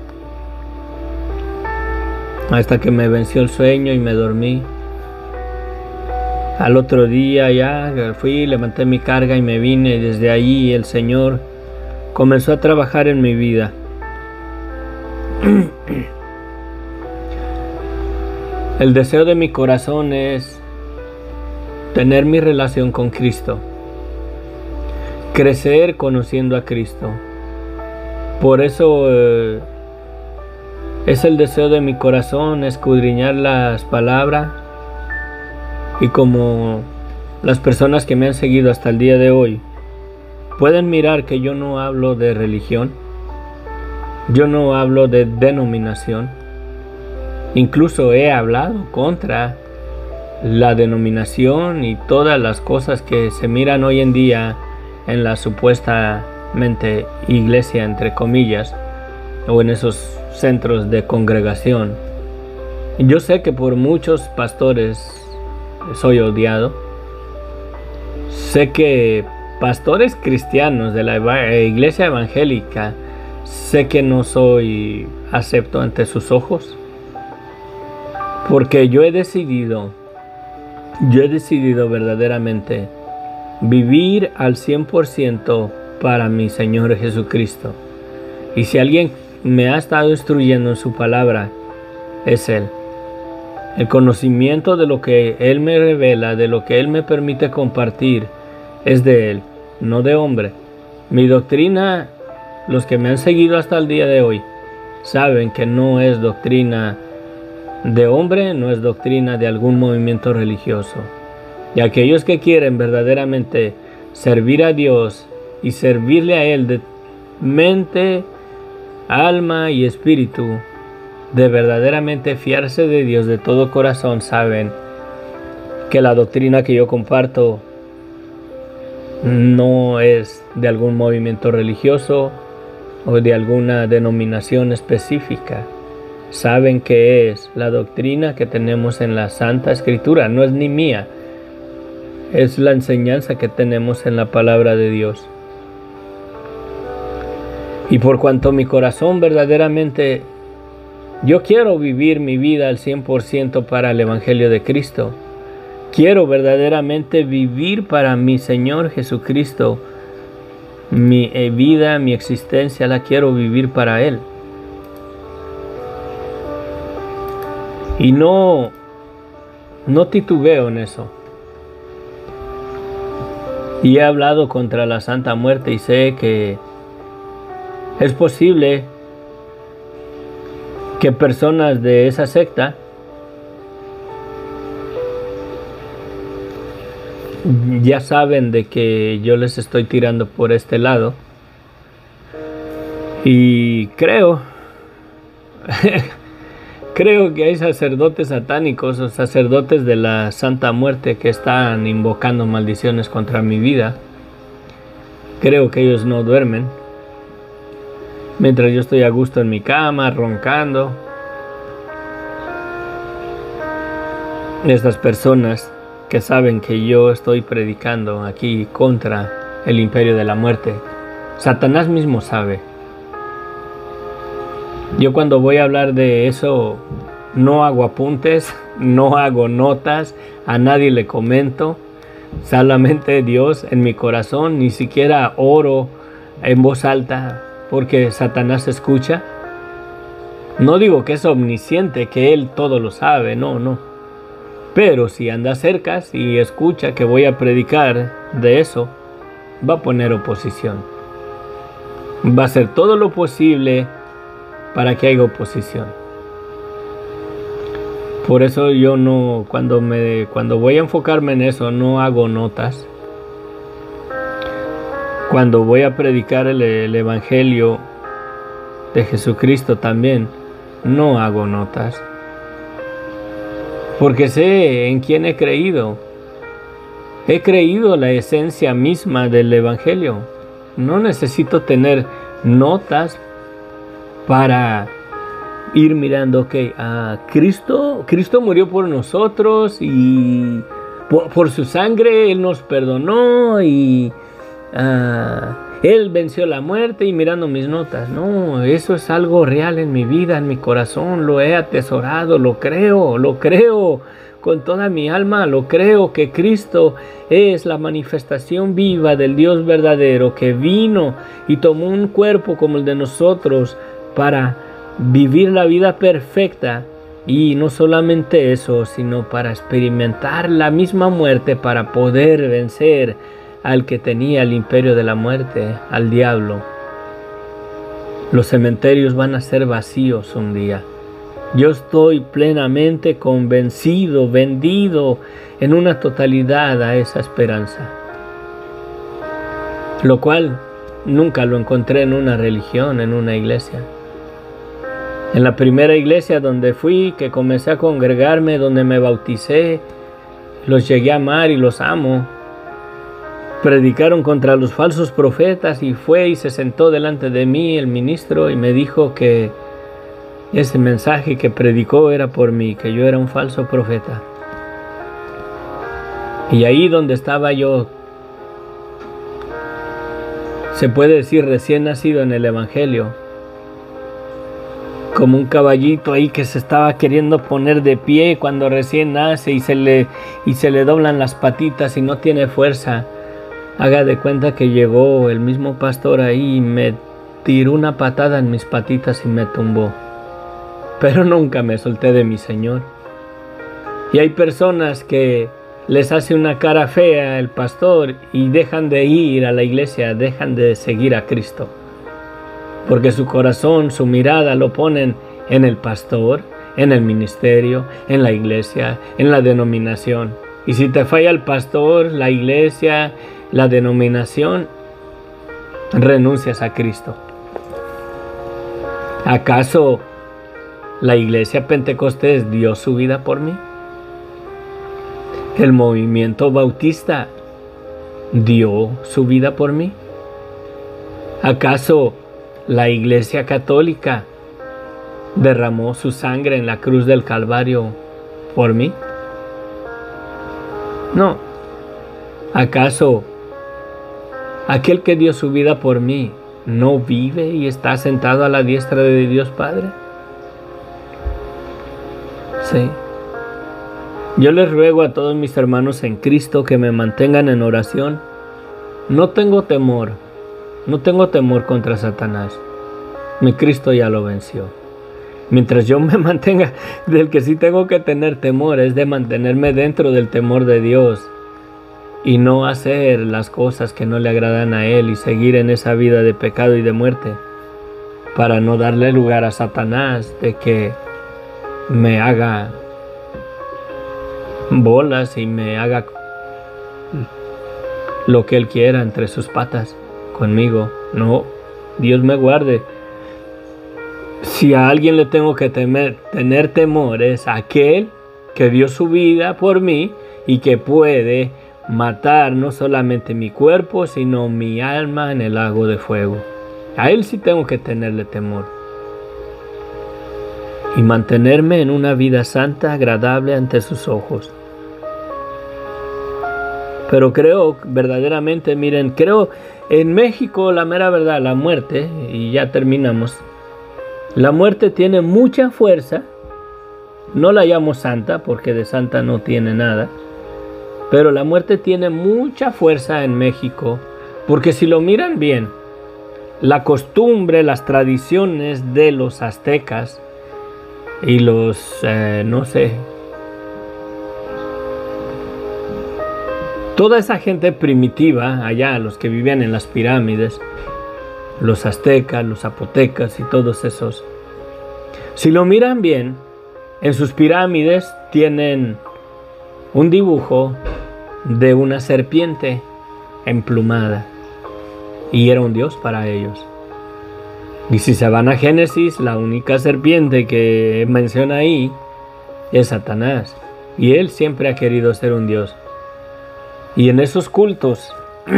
hasta que me venció el sueño y me dormí. Al otro día ya fui, levanté mi carga y me vine. Desde ahí el Señor comenzó a trabajar en mi vida. El deseo de mi corazón es tener mi relación con Cristo, crecer conociendo a Cristo. Por eso eh, es el deseo de mi corazón escudriñar las palabras, y como las personas que me han seguido hasta el día de hoy pueden mirar que yo no hablo de religión, yo no hablo de denominación. Incluso he hablado contra la denominación y todas las cosas que se miran hoy en día en la supuestamente iglesia, entre comillas, o en esos centros de congregación. Yo sé que por muchos pastores soy odiado. Sé que pastores cristianos de la iglesia evangélica, sé que no soy acepto ante sus ojos, porque yo he decidido Yo he decidido verdaderamente vivir al cien por ciento para mi Señor Jesucristo. Y si alguien me ha estado instruyendo en su palabra, es Él. El conocimiento de lo que Él me revela, de lo que Él me permite compartir, es de Él, no de hombre. Mi doctrina, los que me han seguido hasta el día de hoy, saben que no es doctrina de hombre, no es doctrina de algún movimiento religioso. Y aquellos que quieren verdaderamente servir a Dios y servirle a Él de mente, alma y espíritu, de verdaderamente fiarse de Dios de todo corazón, saben que la doctrina que yo comparto no es de algún movimiento religioso o de alguna denominación específica. Saben que es la doctrina que tenemos en la Santa Escritura, no es ni mía, es la enseñanza que tenemos en la palabra de Dios. Y por cuanto mi corazón verdaderamente, yo quiero vivir mi vida al cien por ciento para el Evangelio de Cristo, quiero verdaderamente vivir para mi Señor Jesucristo, mi vida, mi existencia la quiero vivir para Él. Y no, no titubeo en eso. Y he hablado contra la Santa Muerte y sé que es posible que personas de esa secta ya saben de que yo les estoy tirando por este lado. Y creo, creo que hay sacerdotes satánicos o sacerdotes de la Santa Muerte que están invocando maldiciones contra mi vida. Creo que ellos no duermen. Mientras yo estoy a gusto en mi cama, roncando. Estas personas que saben que yo estoy predicando aquí contra el imperio de la muerte, Satanás mismo sabe. Yo cuando voy a hablar de eso no hago apuntes, no hago notas, a nadie le comento, solamente Dios en mi corazón, ni siquiera oro en voz alta porque Satanás escucha. No digo que es omnisciente, que él todo lo sabe, no, no. Pero si anda cerca y escucha que voy a predicar de eso, va a poner oposición. Va a hacer todo lo posible para que haya oposición. Por eso yo no, cuando me, cuando voy a enfocarme en eso, no hago notas. Cuando voy a predicar el, el Evangelio de Jesucristo también, no hago notas. Porque sé en quién he creído. He creído la esencia misma del Evangelio. No necesito tener notas para ir mirando, ok, a Cristo, Cristo murió por nosotros y por, por su sangre Él nos perdonó y uh, Él venció la muerte, y mirando mis notas. No, eso es algo real en mi vida, en mi corazón, lo he atesorado, lo creo, lo creo con toda mi alma, lo creo que Cristo es la manifestación viva del Dios verdadero que vino y tomó un cuerpo como el de nosotros para vivir la vida perfecta, y no solamente eso, sino para experimentar la misma muerte para poder vencer al que tenía el imperio de la muerte, al diablo. Los cementerios van a ser vacíos un día. Yo estoy plenamente convencido, vendido en una totalidad a esa esperanza, lo cual nunca lo encontré en una religión, en una iglesia. En la primera iglesia donde fui, que comencé a congregarme, donde me bauticé, los llegué a amar y los amo. Predicaron contra los falsos profetas y fue y se sentó delante de mí el ministro y me dijo que ese mensaje que predicó era por mí, que yo era un falso profeta. Y ahí donde estaba yo, se puede decir recién nacido en el Evangelio, como un caballito ahí que se estaba queriendo poner de pie cuando recién nace y se le, y se le doblan las patitas y no tiene fuerza. Haga de cuenta que llegó el mismo pastor ahí y me tiró una patada en mis patitas y me tumbó. Pero nunca me solté de mi Señor. Y hay personas que les hace una cara fea el pastor y dejan de ir a la iglesia, dejan de seguir a Cristo. Porque su corazón, su mirada lo ponen en el pastor, en el ministerio, en la iglesia, en la denominación. Y si te falla el pastor, la iglesia, la denominación, renuncias a Cristo. ¿Acaso la iglesia Pentecostés dio su vida por mí? ¿El movimiento bautista dio su vida por mí? ¿Acaso la iglesia católica derramó su sangre en la cruz del Calvario por mí? No. ¿Acaso aquel que dio su vida por mí no vive y está sentado a la diestra de Dios Padre? Sí. Yo les ruego a todos mis hermanos en Cristo que me mantengan en oración. No tengo temor, no tengo temor contra Satanás. Mi Cristo ya lo venció. Mientras yo me mantenga, del que sí tengo que tener temor es de mantenerme dentro del temor de Dios y no hacer las cosas que no le agradan a Él y seguir en esa vida de pecado y de muerte, para no darle lugar a Satanás de que me haga bolas y me haga lo que Él quiera entre sus patas conmigo. No, Dios me guarde. Si a alguien le tengo que temer, tener temor es a aquel que dio su vida por mí y que puede matar no solamente mi cuerpo, sino mi alma en el lago de fuego. A Él sí tengo que tenerle temor. Y mantenerme en una vida santa, agradable ante sus ojos. Pero creo verdaderamente, miren, creo en México la mera verdad, la muerte, y ya terminamos, la muerte tiene mucha fuerza. No la llamo santa porque de santa no tiene nada, pero la muerte tiene mucha fuerza en México, porque si lo miran bien, la costumbre, las tradiciones de los aztecas y los, eh, no sé, toda esa gente primitiva allá, los que vivían en las pirámides, los aztecas, los zapotecas y todos esos, si lo miran bien, en sus pirámides tienen un dibujo de una serpiente emplumada y era un dios para ellos. Y si se van a Génesis, la única serpiente que menciona ahí es Satanás y él siempre ha querido ser un dios. Y en esos cultos,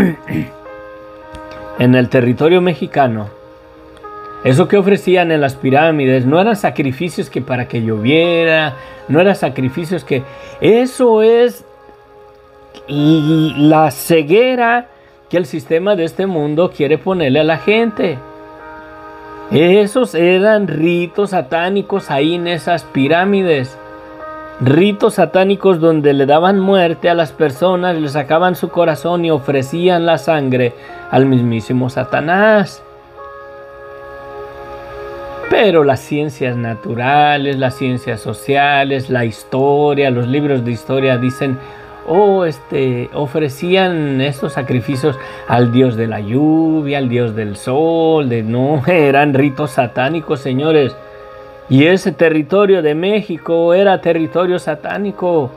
en el territorio mexicano, eso que ofrecían en las pirámides no eran sacrificios que para que lloviera, no eran sacrificios que... Eso es la ceguera que el sistema de este mundo quiere ponerle a la gente. Esos eran ritos satánicos ahí en esas pirámides. Ritos satánicos donde le daban muerte a las personas, le sacaban su corazón y ofrecían la sangre al mismísimo Satanás. Pero las ciencias naturales, las ciencias sociales, la historia, los libros de historia dicen, oh, este, ofrecían estos sacrificios al dios de la lluvia, al dios del sol, de no, eran ritos satánicos, señores. Y ese territorio de México era territorio satánico.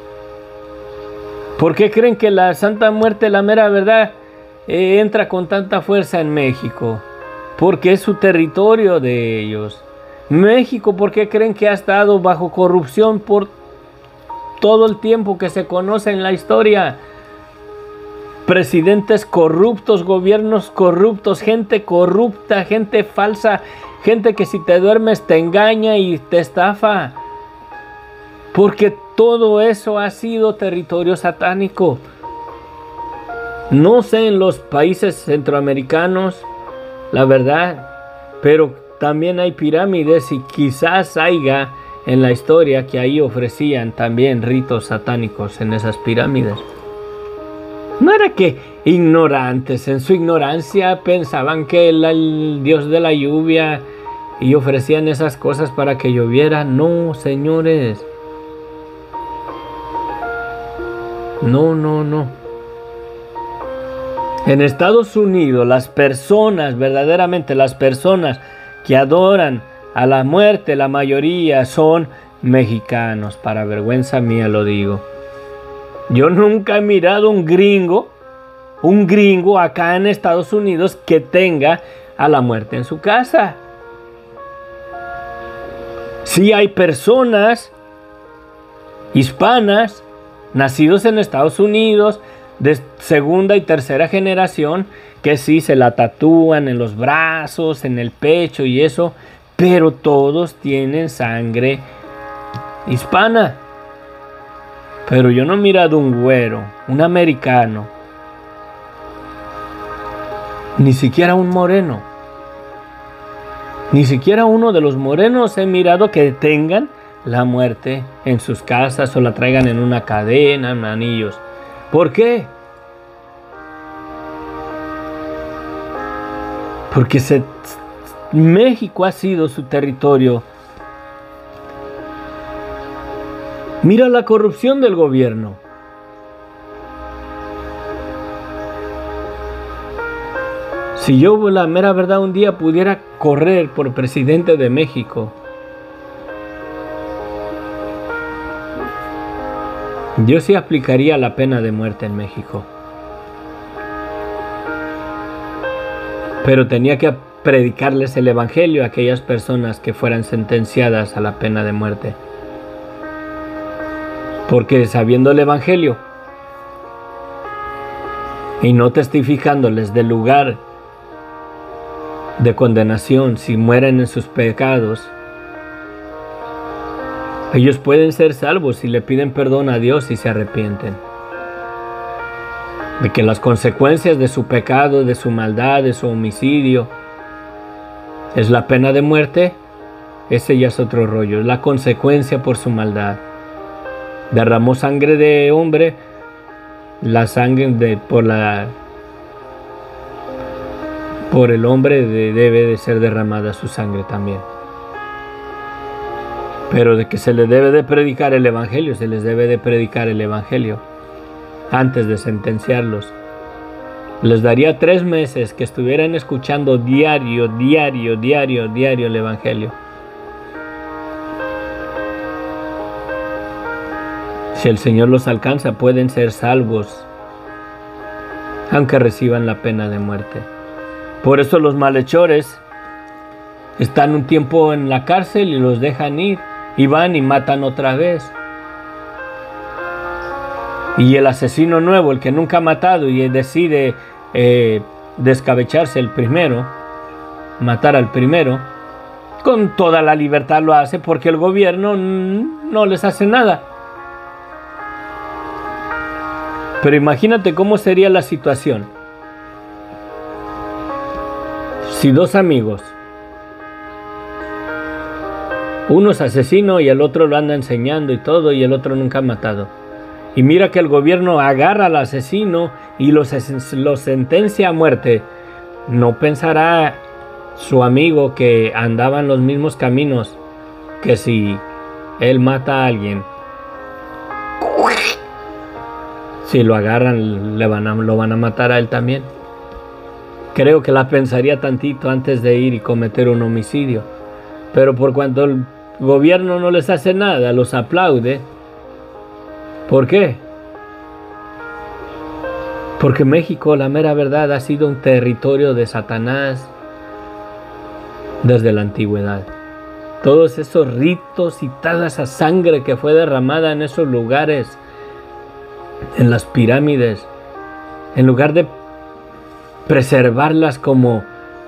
¿Por qué creen que la Santa Muerte, la mera verdad, eh, entra con tanta fuerza en México? Porque es su territorio de ellos. México, ¿por qué creen que ha estado bajo corrupción por todo el tiempo que se conoce en la historia? Presidentes corruptos, gobiernos corruptos, gente corrupta, gente falsa, gente que si te duermes te engaña y te estafa. Porque todo eso ha sido territorio satánico. No sé en los países centroamericanos, la verdad, pero también hay pirámides y quizás haya en la historia que ahí ofrecían también ritos satánicos en esas pirámides. No era que ignorantes, en su ignorancia pensaban que el, el dios de la lluvia y ofrecían esas cosas para que lloviera. No, señores. No, no, no. En Estados Unidos, las personas, verdaderamente las personas que adoran a la muerte, la mayoría son mexicanos. Para vergüenza mía lo digo. Yo nunca he mirado un gringo, un gringo acá en Estados Unidos que tenga a la muerte en su casa. Sí hay personas hispanas, nacidos en Estados Unidos, de segunda y tercera generación, que sí se la tatúan en los brazos, en el pecho y eso, pero todos tienen sangre hispana. Pero yo no he mirado un güero, un americano, ni siquiera un moreno, ni siquiera uno de los morenos he mirado que tengan la muerte en sus casas o la traigan en una cadena, en anillos. ¿Por qué? Porque se, México ha sido su territorio. Mira la corrupción del gobierno. Si yo, la mera verdad, un día pudiera correr por presidente de México, yo sí aplicaría la pena de muerte en México. Pero tenía que predicarles el evangelio a aquellas personas que fueran sentenciadas a la pena de muerte. Porque sabiendo el evangelio y no testificándoles del lugar de condenación si mueren en sus pecados, ellos pueden ser salvos si le piden perdón a Dios y se arrepienten. De que las consecuencias de su pecado, de su maldad, de su homicidio, es la pena de muerte, ese ya es otro rollo, es la consecuencia por su maldad. Derramó sangre de hombre, la sangre de, por la por el hombre de, debe de ser derramada su sangre también. Pero de que se les debe de predicar el evangelio, se les debe de predicar el evangelio antes de sentenciarlos. Les daría tres meses que estuvieran escuchando diario, diario, diario, diario el evangelio. Si el Señor los alcanza, pueden ser salvos, aunque reciban la pena de muerte. Por eso los malhechores están un tiempo en la cárcel y los dejan ir, y van y matan otra vez. Y el asesino nuevo, el que nunca ha matado y decide eh, descabecharse el primero, matar al primero, con toda la libertad lo hace porque el gobierno no les hace nada. Pero imagínate cómo sería la situación si dos amigos, uno es asesino y el otro lo anda enseñando y todo, y el otro nunca ha matado. Y mira que el gobierno agarra al asesino y lo sentencia a muerte. ¿No pensará su amigo que andaba en los mismos caminos que si él mata a alguien, si lo agarran le van a, lo van a matar a él también? Creo que la pensaría tantito antes de ir y cometer un homicidio. Pero por cuanto el gobierno no les hace nada, los aplaude. ¿Por qué? Porque México, la mera verdad, ha sido un territorio de Satanás desde la antigüedad. Todos esos ritos y toda esa sangre que fue derramada en esos lugares, en las pirámides, en lugar de preservarlas como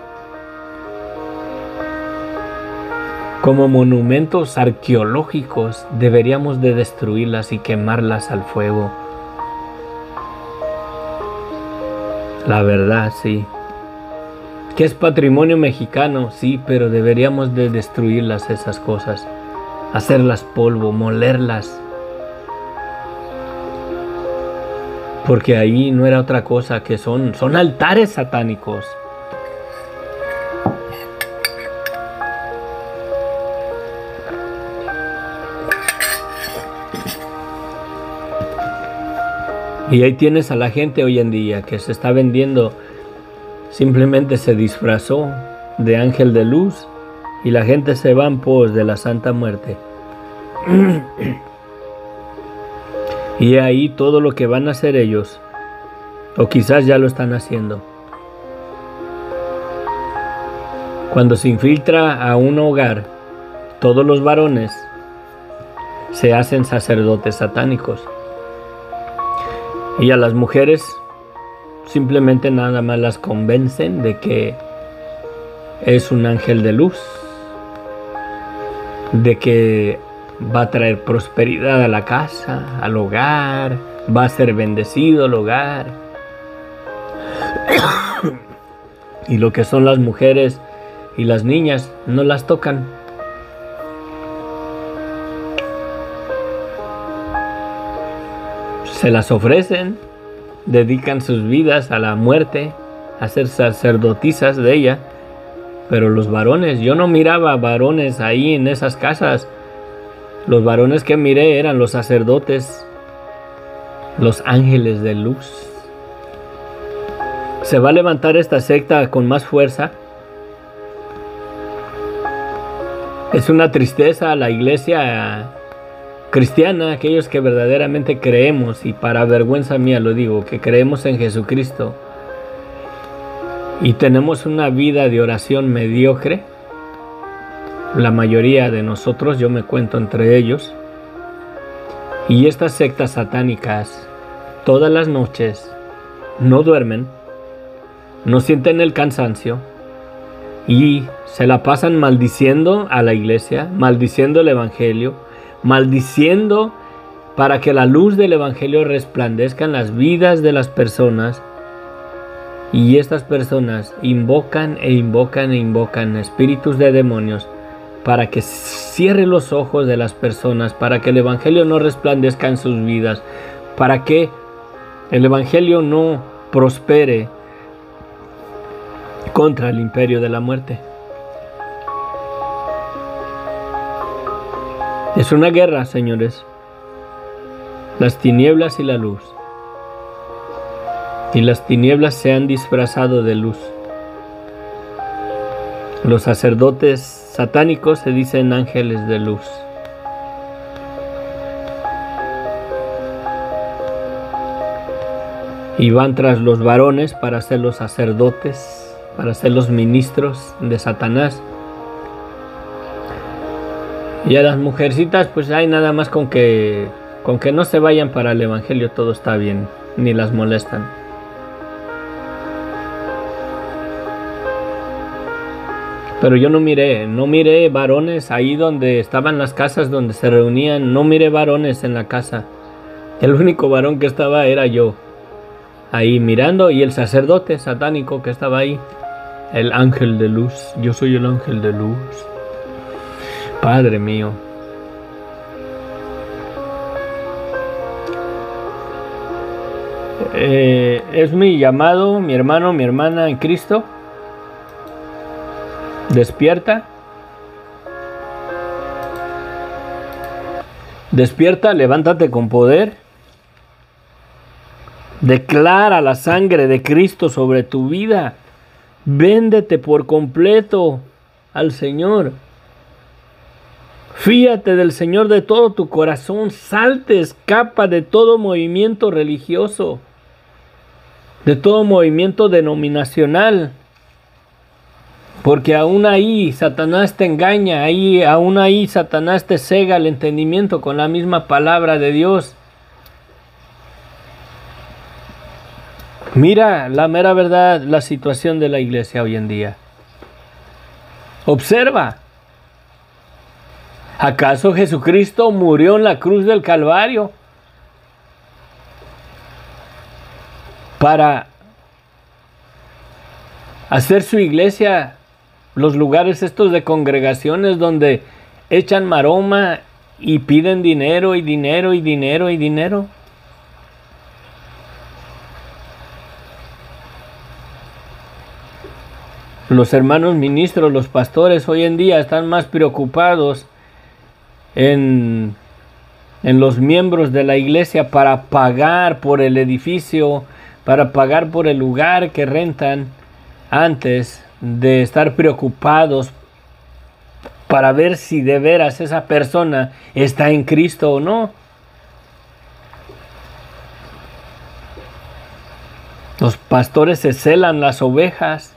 como monumentos arqueológicos, deberíamos de destruirlas y quemarlas al fuego. La verdad, sí. Que es patrimonio mexicano, sí, pero deberíamos de destruirlas esas cosas, hacerlas polvo, molerlas. Porque ahí no era otra cosa que son, son altares satánicos. Y ahí tienes a la gente hoy en día que se está vendiendo, simplemente se disfrazó de ángel de luz y la gente se va en pos de la Santa Muerte. Y ahí todo lo que van a hacer ellos, o quizás ya lo están haciendo. Cuando se infiltra a un hogar, todos los varones se hacen sacerdotes satánicos. Y a las mujeres simplemente nada más las convencen de que es un ángel de luz, de que va a traer prosperidad a la casa, al hogar, va a ser bendecido el hogar. Y lo que son las mujeres y las niñas no las tocan. Se las ofrecen, dedican sus vidas a la muerte, a ser sacerdotisas de ella. Pero los varones, yo no miraba varones ahí en esas casas. Los varones que miré eran los sacerdotes, los ángeles de luz. ¿Se va a levantar esta secta con más fuerza? Es una tristeza a la iglesia cristiana, aquellos que verdaderamente creemos, y para vergüenza mía lo digo, que creemos en Jesucristo, y tenemos una vida de oración mediocre, la mayoría de nosotros, yo me cuento entre ellos, y estas sectas satánicas todas las noches no duermen, no sienten el cansancio y se la pasan maldiciendo a la iglesia, maldiciendo el evangelio, maldiciendo para que la luz del evangelio resplandezca en las vidas de las personas. Y estas personas invocan e invocan e invocan espíritus de demonios para que cierre los ojos de las personas, para que el evangelio no resplandezca en sus vidas, para que el evangelio no prospere contra el imperio de la muerte. Es una guerra, señores. Las tinieblas y la luz. Y las tinieblas se han disfrazado de luz. Los sacerdotes satánicos se dicen ángeles de luz. Y van tras los varones para ser los sacerdotes, para ser los ministros de Satanás. Y a las mujercitas, pues hay nada más con que, con que no se vayan para el evangelio, todo está bien, ni las molestan. Pero yo no miré, no miré varones ahí donde estaban las casas donde se reunían, no miré varones en la casa. El único varón que estaba era yo, ahí mirando, y el sacerdote satánico que estaba ahí, el ángel de luz. Yo soy el ángel de luz. Padre mío. Eh, es mi llamado, mi hermano, mi hermana en Cristo. Despierta. Despierta, levántate con poder. Declara la sangre de Cristo sobre tu vida. Véndete por completo al Señor. Fíate del Señor de todo tu corazón. Salte, escapa de todo movimiento religioso, de todo movimiento denominacional. Porque aún ahí Satanás te engaña, ahí, aún ahí Satanás te cega el entendimiento con la misma palabra de Dios. Mira la mera verdad, la situación de la iglesia hoy en día. Observa. ¿Acaso Jesucristo murió en la cruz del Calvario para hacer su iglesia los lugares estos de congregaciones donde echan maroma y piden dinero y dinero y dinero y dinero? Los hermanos ministros, los pastores hoy en día están más preocupados en, en los miembros de la iglesia para pagar por el edificio, para pagar por el lugar que rentan, antes de estar preocupados para ver si de veras esa persona está en Cristo o no. Los pastores se celan las ovejas.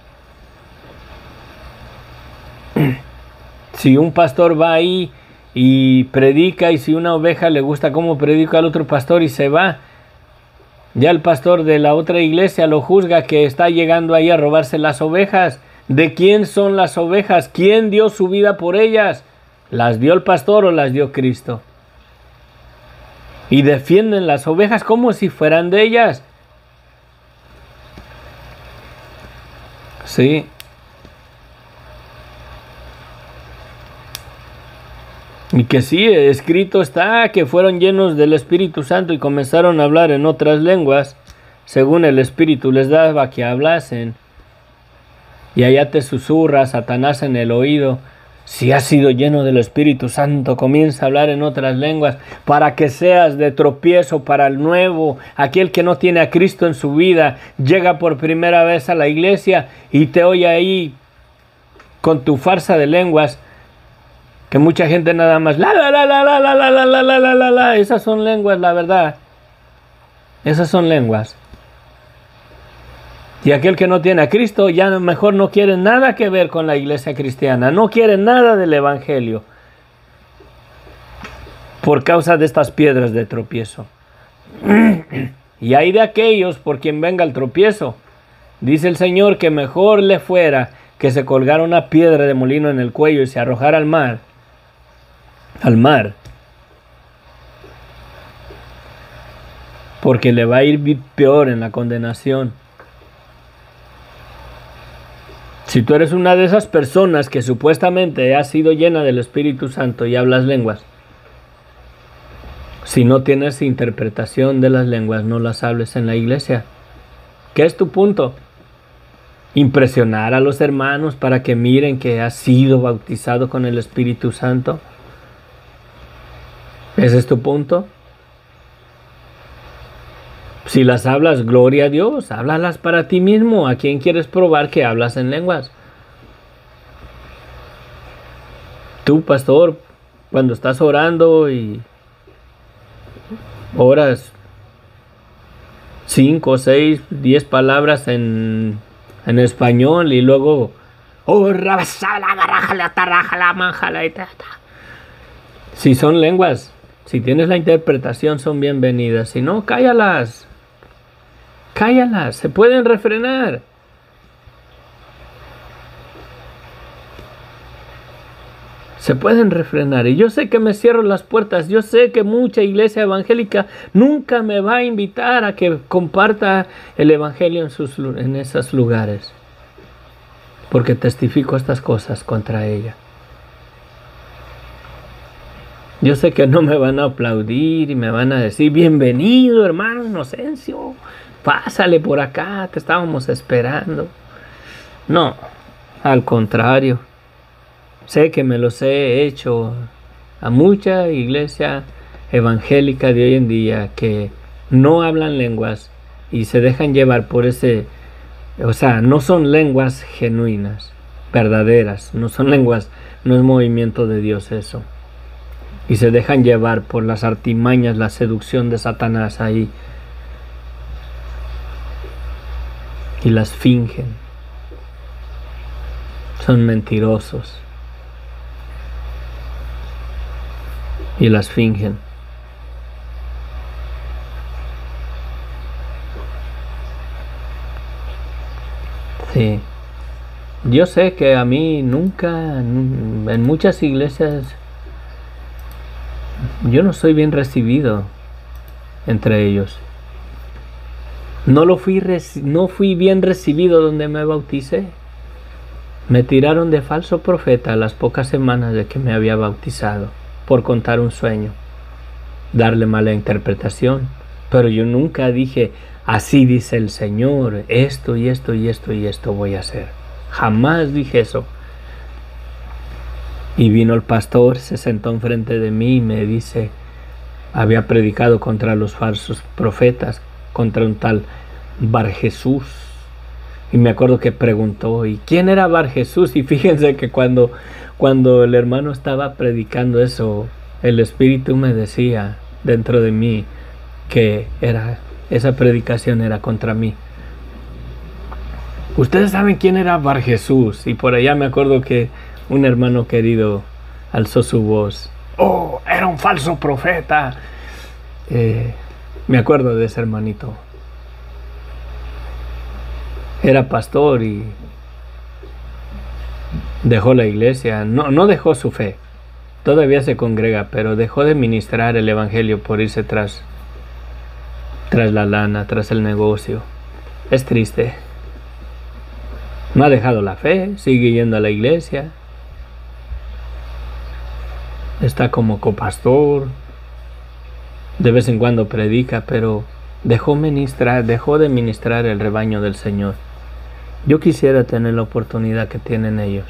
Si un pastor va ahí y predica, y si una oveja le gusta cómo predica al otro pastor y se va, ya el pastor de la otra iglesia lo juzga que está llegando ahí a robarse las ovejas. ¿De quién son las ovejas? ¿Quién dio su vida por ellas? ¿Las dio el pastor o las dio Cristo? Y defienden las ovejas como si fueran de ellas. Sí. Y que sí, escrito está que fueron llenos del Espíritu Santo y comenzaron a hablar en otras lenguas, según el Espíritu les daba que hablasen. Y allá te susurra Satanás en el oído: si has sido lleno del Espíritu Santo, comienza a hablar en otras lenguas, para que seas de tropiezo para el nuevo. Aquel que no tiene a Cristo en su vida, llega por primera vez a la iglesia y te oye ahí con tu farsa de lenguas, que mucha gente nada más la la la la la la la la la la la la la. Esas son lenguas, la verdad. Esas son lenguas. Y aquel que no tiene a Cristo ya mejor no quiere nada que ver con la iglesia cristiana, no quiere nada del evangelio por causa de estas piedras de tropiezo. Y hay de aquellos por quien venga el tropiezo. Dice el Señor que mejor le fuera que se colgara una piedra de molino en el cuello y se arrojara al mar, al mar, porque le va a ir peor en la condenación. Si tú eres una de esas personas que supuestamente has sido llena del Espíritu Santo y hablas lenguas, si no tienes interpretación de las lenguas, no las hables en la iglesia. ¿Qué es tu punto? ¿Impresionar a los hermanos para que miren que has sido bautizado con el Espíritu Santo? ¿Ese es tu punto? Si las hablas, gloria a Dios, háblalas para ti mismo. ¿A quién quieres probar que hablas en lenguas? Tú, pastor, cuando estás orando y oras cinco, seis, diez palabras en, en español y luego oh, si son lenguas, si tienes la interpretación, son bienvenidas. Si no, cállalas. Cállalas, se pueden refrenar. Se pueden refrenar. Y yo sé que me cierro las puertas. Yo sé que mucha iglesia evangélica nunca me va a invitar a que comparta el evangelio en, sus, en esos lugares. Porque testifico estas cosas contra ella. Yo sé que no me van a aplaudir y me van a decir, bienvenido hermano Inocencio, pásale por acá, te estábamos esperando. No, al contrario. Sé que me los he hecho a mucha iglesia evangélica de hoy en día que no hablan lenguas y se dejan llevar por ese, o sea, no son lenguas genuinas, verdaderas, no son lenguas, no es movimiento de Dios eso. Y se dejan llevar por las artimañas, la seducción de Satanás ahí. Y las fingen. Son mentirosos. Y las fingen. Sí. Yo sé que a mí nunca, en muchas iglesias, yo no soy bien recibido entre ellos. No lo fui, no fui bien recibido donde me bauticé. Me tiraron de falso profeta a las pocas semanas de que me había bautizado por contar un sueño, darle mala interpretación. Pero yo nunca dije, así dice el Señor, esto y esto y esto y esto voy a hacer. Jamás dije eso. Y vino el pastor, se sentó enfrente de mí y me dice, había predicado contra los falsos profetas, contra un tal Bar Jesús. Y me acuerdo que preguntó, ¿y quién era Bar Jesús? Y fíjense que cuando, cuando el hermano estaba predicando eso, el Espíritu me decía dentro de mí que era, esa predicación era contra mí. Ustedes saben quién era Bar Jesús. Y por allá me acuerdo que un hermano querido alzó su voz. ¡Oh, era un falso profeta! Eh, me acuerdo de ese hermanito. Era pastor y dejó la iglesia. No, no dejó su fe. Todavía se congrega, pero dejó de ministrar el evangelio por irse tras, tras la lana, tras el negocio. Es triste. No ha dejado la fe, sigue yendo a la iglesia. Está como copastor. De vez en cuando predica, pero dejó ministrar, dejó de ministrar el rebaño del Señor. Yo quisiera tener la oportunidad que tienen ellos.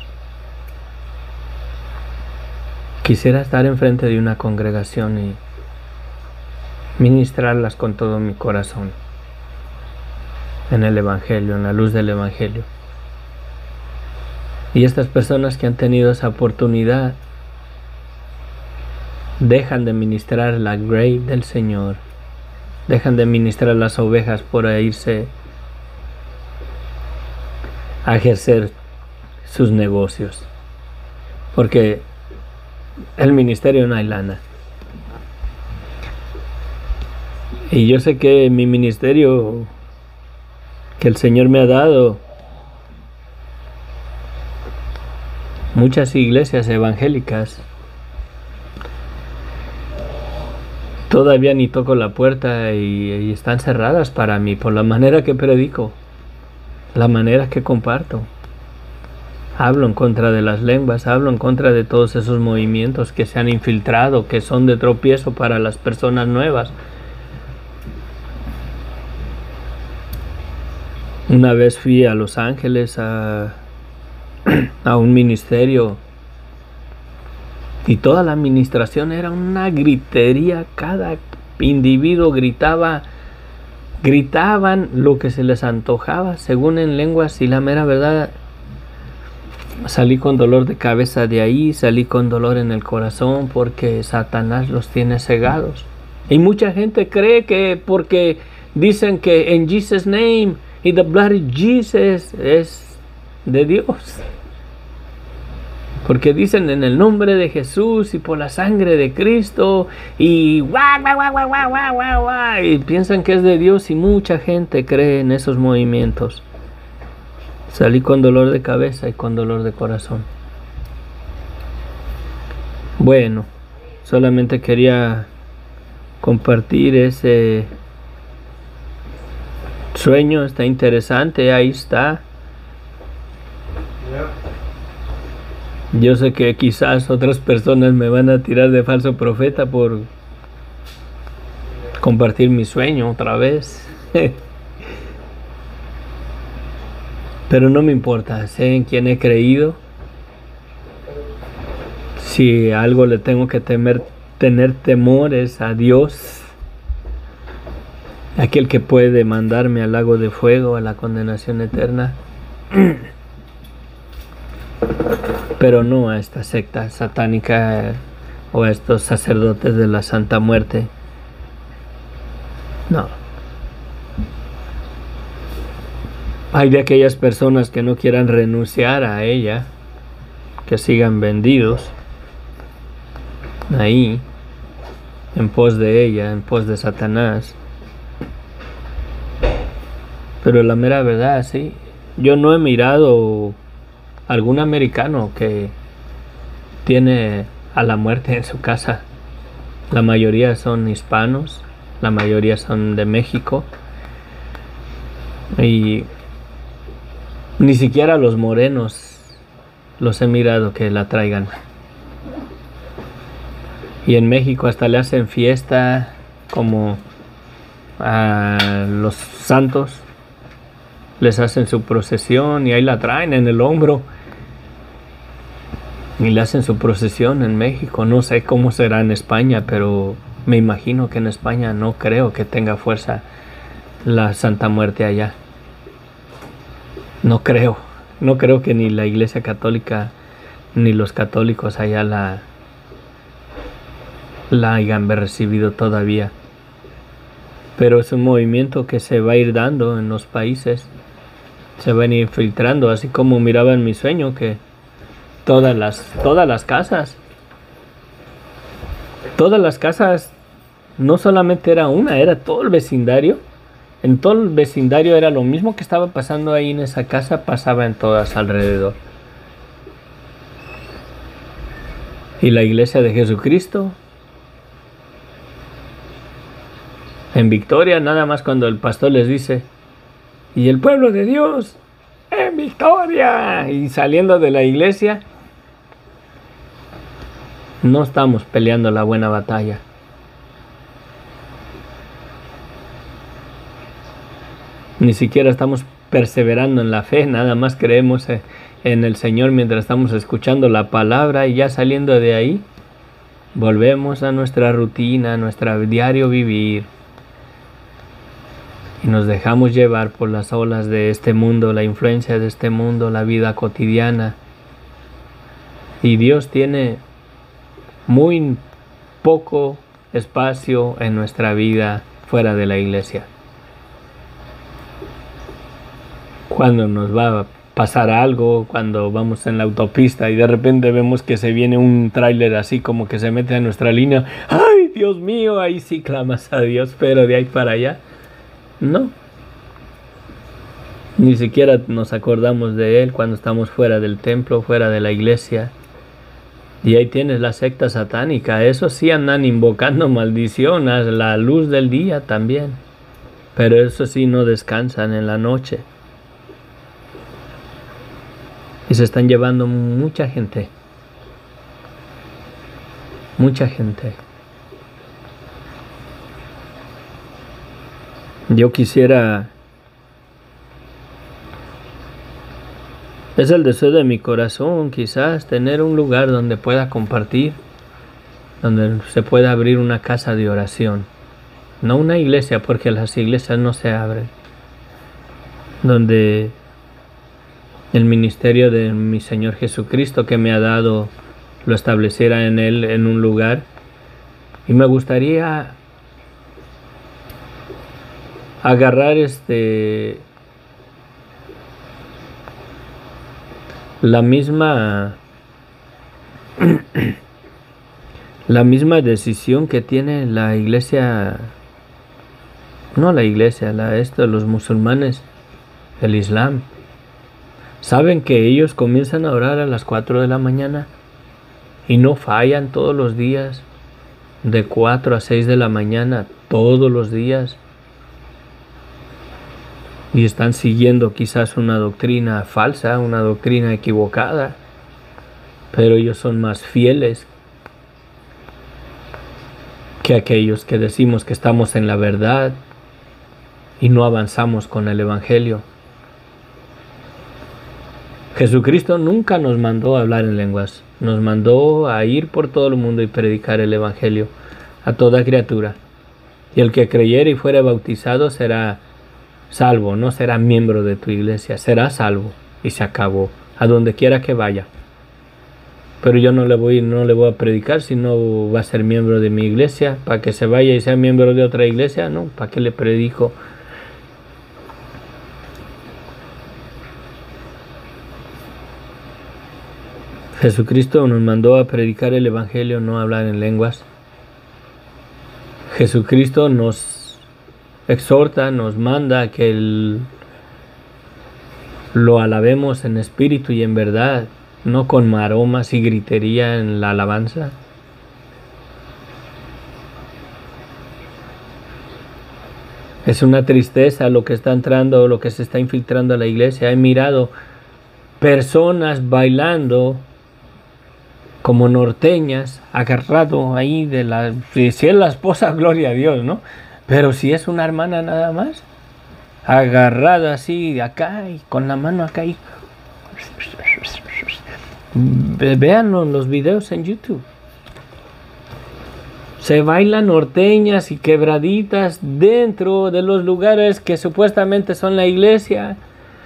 Quisiera estar enfrente de una congregación y ministrarlas con todo mi corazón en el evangelio, en la luz del evangelio. Y estas personas que han tenido esa oportunidad dejan de ministrar la grey del Señor, dejan de ministrar las ovejas por irse a ejercer sus negocios, porque el ministerio no hay lana. Y yo sé que mi ministerio que el Señor me ha dado, muchas iglesias evangélicas, todavía ni toco la puerta y, y están cerradas para mí por la manera que predico, la manera que comparto. Hablo en contra de las lenguas, hablo en contra de todos esos movimientos que se han infiltrado, que son de tropiezo para las personas nuevas. Una vez fui a Los Ángeles a, a un ministerio y toda la administración era una gritería, cada individuo gritaba, gritaban lo que se les antojaba, según en lenguas, y la mera verdad, salí con dolor de cabeza de ahí, salí con dolor en el corazón porque Satanás los tiene cegados. Y mucha gente cree que porque dicen que en Jesus' name y the blood of Jesus es de Dios. Porque dicen en el nombre de Jesús y por la sangre de Cristo y guau, guau, guau, guau, guau, guau, guau, y piensan que es de Dios, y mucha gente cree en esos movimientos. Salí con dolor de cabeza y con dolor de corazón. Bueno, solamente quería compartir ese sueño, está interesante, ahí está. Yo sé que quizás otras personas me van a tirar de falso profeta por compartir mi sueño otra vez. Pero no me importa, sé en quién he creído. Si algo le tengo que temer, tener temor es a Dios, aquel que puede mandarme al lago de fuego, a la condenación eterna. Pero no a esta secta satánica o a estos sacerdotes de la Santa Muerte. No. Hay de aquellas personas que no quieran renunciar a ella, que sigan vendidos ahí, en pos de ella, en pos de Satanás. Pero la mera verdad, sí, yo no he mirado algún americano que tiene a la muerte en su casa. La mayoría son hispanos, la mayoría son de México, y ni siquiera los morenos los he mirado que la traigan. Y en México hasta le hacen fiesta como a los santos, les hacen su procesión y ahí la traen en el hombro y le hacen su procesión en México. No sé cómo será en España, pero me imagino que en España no creo que tenga fuerza la Santa Muerte allá. No creo, no creo que ni la Iglesia Católica ni los católicos allá la, la hayan recibido todavía. Pero es un movimiento que se va a ir dando en los países, se van a ir filtrando, así como miraba en mi sueño que todas las, todas las casas, todas las casas, no solamente era una, era todo el vecindario. En todo el vecindario era lo mismo que estaba pasando ahí en esa casa, pasaba en todas alrededor. Y la iglesia de Jesucristo, en victoria, nada más cuando el pastor les dice, y el pueblo de Dios, en victoria, y saliendo de la iglesia, no estamos peleando la buena batalla. Ni siquiera estamos perseverando en la fe, nada más creemos en el Señor mientras estamos escuchando la palabra, y ya saliendo de ahí, volvemos a nuestra rutina, a nuestro diario vivir, y nos dejamos llevar por las olas de este mundo, la influencia de este mundo, la vida cotidiana. Y Dios tiene muy poco espacio en nuestra vida fuera de la iglesia. Cuando nos va a pasar algo cuando vamos en la autopista y de repente vemos que se viene un tráiler así como que se mete a nuestra línea. ¡Ay, Dios mío! Ahí sí clamas a Dios, pero de ahí para allá, no. Ni siquiera nos acordamos de Él cuando estamos fuera del templo, fuera de la iglesia. Y ahí tienes la secta satánica. Eso sí andan invocando maldición a la luz del día también. Pero eso sí no descansan en la noche. Y se están llevando mucha gente. Mucha gente. Yo quisiera... Es el deseo de mi corazón, quizás, tener un lugar donde pueda compartir, donde se pueda abrir una casa de oración. No una iglesia, porque las iglesias no se abren. Donde el ministerio de mi Señor Jesucristo que me ha dado lo estableciera en Él en un lugar. Y me gustaría agarrar este la misma la misma decisión que tiene la iglesia, no la iglesia, la esto, los musulmanes, el Islam. Saben que ellos comienzan a orar a las cuatro de la mañana y no fallan todos los días, de cuatro a seis de la mañana, todos los días. Y están siguiendo quizás una doctrina falsa, una doctrina equivocada, pero ellos son más fieles que aquellos que decimos que estamos en la verdad y no avanzamos con el Evangelio. Jesucristo nunca nos mandó a hablar en lenguas, nos mandó a ir por todo el mundo y predicar el Evangelio a toda criatura. Y el que creyere y fuere bautizado será salvo, no será miembro de tu iglesia, será salvo y se acabó, a donde quiera que vaya. Pero yo no le voy, no le voy a predicar si no va a ser miembro de mi iglesia, para que se vaya y sea miembro de otra iglesia, no, ¿para qué le predico? Jesucristo nos mandó a predicar el Evangelio, no a hablar en lenguas. Jesucristo nos exhorta, nos manda que el, lo alabemos en espíritu y en verdad, no con maromas y gritería en la alabanza. Es una tristeza lo que está entrando, lo que se está infiltrando a la iglesia. He mirado personas bailando como norteñas, agarrado ahí de la... Si es la esposa, gloria a Dios, ¿no? Pero si es una hermana nada más, agarrada así de acá y con la mano acá y... Vean los videos en YouTube. Se bailan norteñas y quebraditas dentro de los lugares que supuestamente son la iglesia.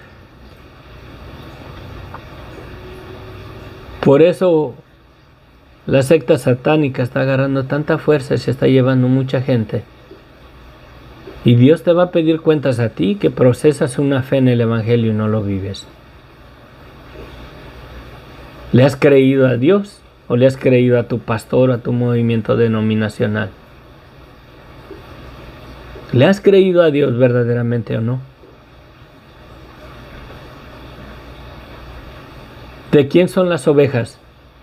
Por eso la secta satánica está agarrando tanta fuerza y se está llevando mucha gente. Y Dios te va a pedir cuentas a ti que procesas una fe en el Evangelio y no lo vives. ¿Le has creído a Dios o le has creído a tu pastor o a tu movimiento denominacional? ¿Le has creído a Dios verdaderamente o no? ¿De quién son las ovejas?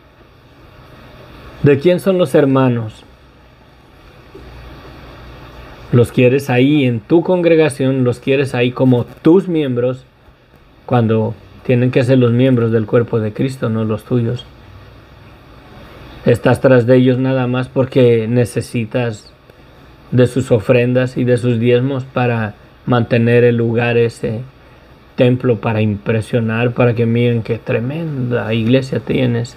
¿De quién son los hermanos? ¿Los quieres ahí en tu congregación? ¿Los quieres ahí como tus miembros? Cuando tienen que ser los miembros del cuerpo de Cristo, no los tuyos. Estás tras de ellos nada más porque necesitas de sus ofrendas y de sus diezmos para mantener el lugar, ese templo, para impresionar, para que miren qué tremenda iglesia tienes.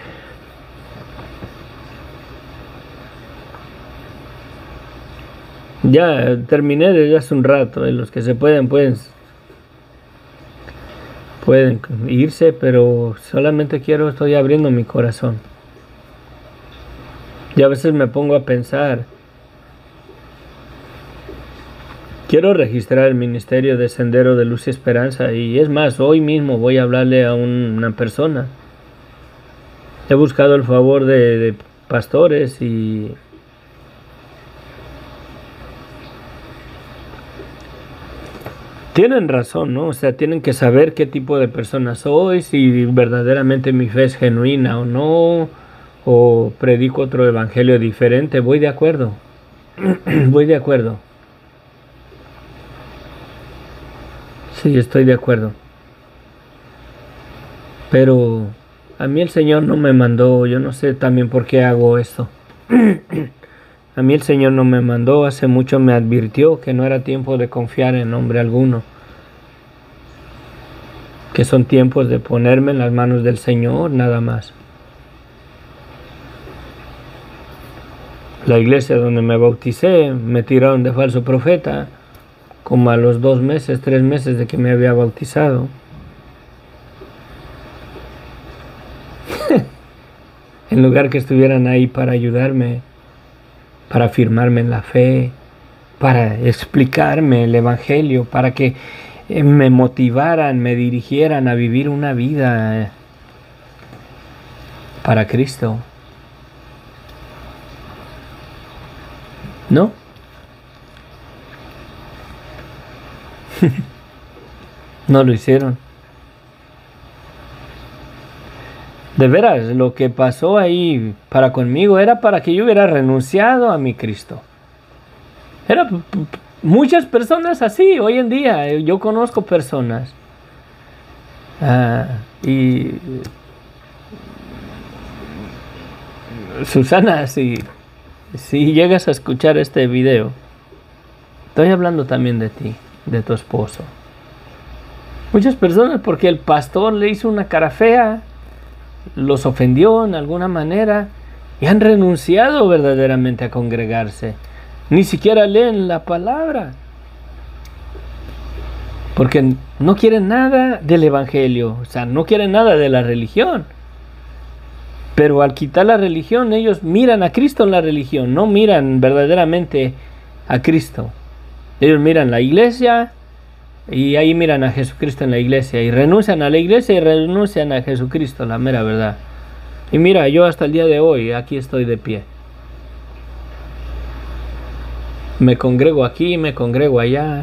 Ya terminé desde hace un rato, eh, los que se pueden, pueden, pueden irse, pero solamente quiero, estoy abriendo mi corazón. Y a veces me pongo a pensar, Quiero registrar el ministerio de Sendero de Luz y Esperanza, y es más, hoy mismo voy a hablarle a un, una persona. He buscado el favor de, de pastores y tienen razón, ¿no? O sea, tienen que saber qué tipo de persona soy, si verdaderamente mi fe es genuina o no, o predico otro evangelio diferente. Voy de acuerdo, voy de acuerdo. Sí, estoy de acuerdo. Pero a mí el Señor no me mandó, yo no sé también por qué hago esto. A mí el Señor no me mandó, hace mucho me advirtió que no era tiempo de confiar en hombre alguno. Que son tiempos de ponerme en las manos del Señor, nada más. La iglesia donde me bauticé, me tiraron de falso profeta, como a los dos meses, tres meses de que me había bautizado. En lugar que estuvieran ahí para ayudarme, para afirmarme en la fe, para explicarme el evangelio, para que me motivaran, me dirigieran a vivir una vida para Cristo. ¿No? No lo hicieron. De veras, lo que pasó ahí para conmigo era para que yo hubiera renunciado a mi Cristo. Era muchas personas así hoy en día. Yo conozco personas. Ah, y Susana, si, si llegas a escuchar este video, estoy hablando también de ti, de tu esposo. Muchas personas porque el pastor le hizo una cara fea, los ofendió en alguna manera y han renunciado verdaderamente a congregarse. Ni siquiera leen la palabra porque no quieren nada del evangelio, o sea, no quieren nada de la religión. Pero al quitar la religión, ellos miran a Cristo en la religión, no miran verdaderamente a Cristo. Ellos miran la iglesia y ahí miran a Jesucristo en la iglesia y renuncian a la iglesia y renuncian a Jesucristo, la mera verdad. Y mira, yo hasta el día de hoy aquí estoy de pie. Me congrego aquí, me congrego allá.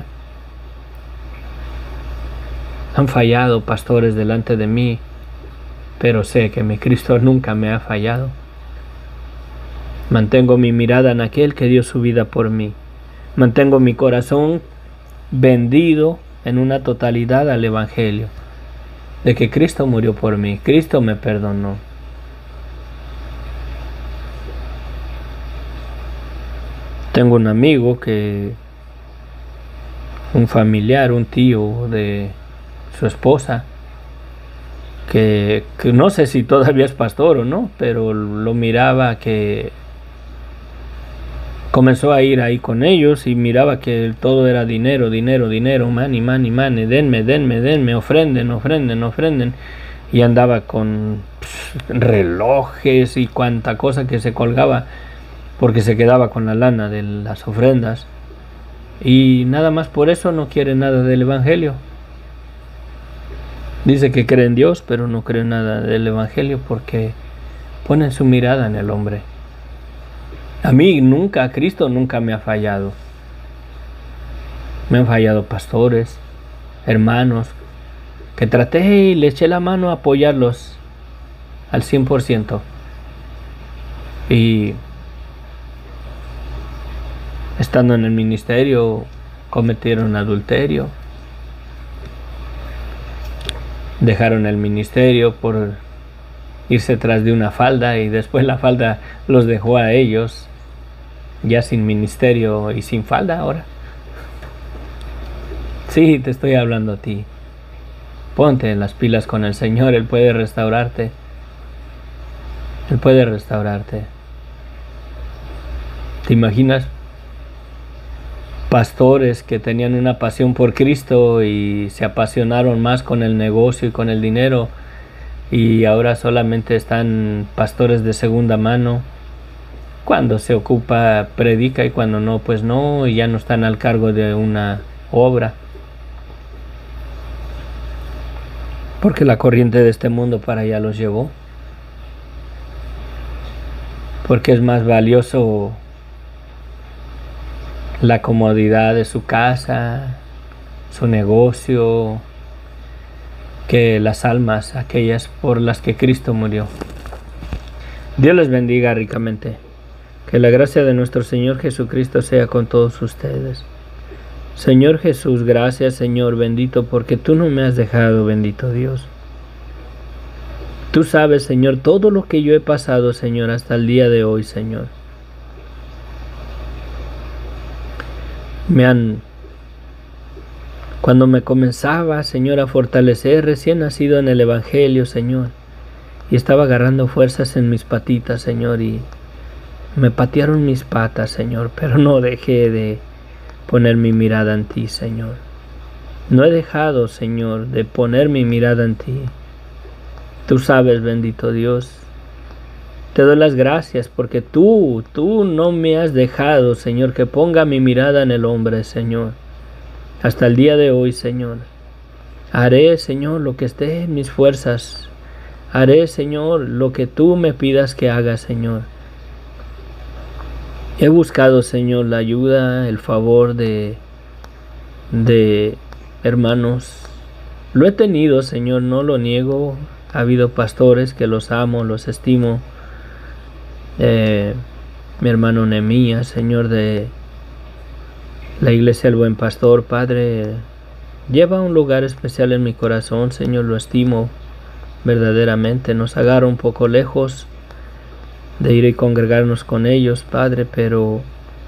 Han fallado pastores delante de mí, pero sé que mi Cristo nunca me ha fallado. Mantengo mi mirada en aquel que dio su vida por mí. Mantengo mi corazón vendido en una totalidad al evangelio, de que Cristo murió por mí, Cristo me perdonó. Tengo un amigo que, un familiar, un tío de su esposa, que, que no sé si todavía es pastor o no, pero lo miraba que comenzó a ir ahí con ellos y miraba que todo era dinero, dinero, dinero, money, money, money, denme, denme, denme, ofrenden, ofrenden, ofrenden. Y andaba con pff, relojes y cuanta cosa que se colgaba porque se quedaba con la lana de las ofrendas. Y nada más por eso no quiere nada del evangelio. Dice que cree en Dios, pero no cree nada del evangelio porque ponen su mirada en el hombre. A mí nunca, Cristo nunca me ha fallado. Me han fallado pastores, hermanos, que traté y le eché la mano a apoyarlos al cien por ciento. Y estando en el ministerio, cometieron adulterio. Dejaron el ministerio por irse tras de una falda y después la falda los dejó a ellos ya sin ministerio y sin falda ahora. Sí, te estoy hablando a ti. Ponte las pilas con el Señor, Él puede restaurarte. Él puede restaurarte. ¿Te imaginas? Pastores que tenían una pasión por Cristo y se apasionaron más con el negocio y con el dinero y ahora solamente están pastores de segunda mano Cuando se ocupa, predica, y cuando no, pues no, y ya no están al cargo de una obra. Porque la corriente de este mundo para allá los llevó. Porque es más valioso la comodidad de su casa, su negocio, que las almas, aquellas por las que Cristo murió. Dios les bendiga ricamente. Que la gracia de nuestro Señor Jesucristo sea con todos ustedes. Señor Jesús, gracias, Señor bendito, porque tú no me has dejado, bendito Dios. Tú sabes, Señor, todo lo que yo he pasado, Señor, hasta el día de hoy, Señor. Me han... Cuando me comenzaba, Señor, a fortalecer, recién nacido en el Evangelio, Señor, y estaba agarrando fuerzas en mis patitas, Señor, y me patearon mis patas, Señor, pero no dejé de poner mi mirada en ti, Señor. No he dejado, Señor, de poner mi mirada en ti. Tú sabes, bendito Dios. Te doy las gracias porque tú, tú no me has dejado, Señor, que ponga mi mirada en el hombre, Señor. Hasta el día de hoy, Señor. Haré, Señor, lo que esté en mis fuerzas. Haré, Señor, lo que tú me pidas que haga, Señor. He buscado, Señor, la ayuda, el favor de, de hermanos. Lo he tenido, Señor, no lo niego. Ha habido pastores que los amo, los estimo. Eh, mi hermano Nehemías, Señor, de la Iglesia del Buen Pastor, Padre, lleva un lugar especial en mi corazón, Señor, lo estimo verdaderamente. Nos agarra un poco lejos de ir y congregarnos con ellos, Padre, pero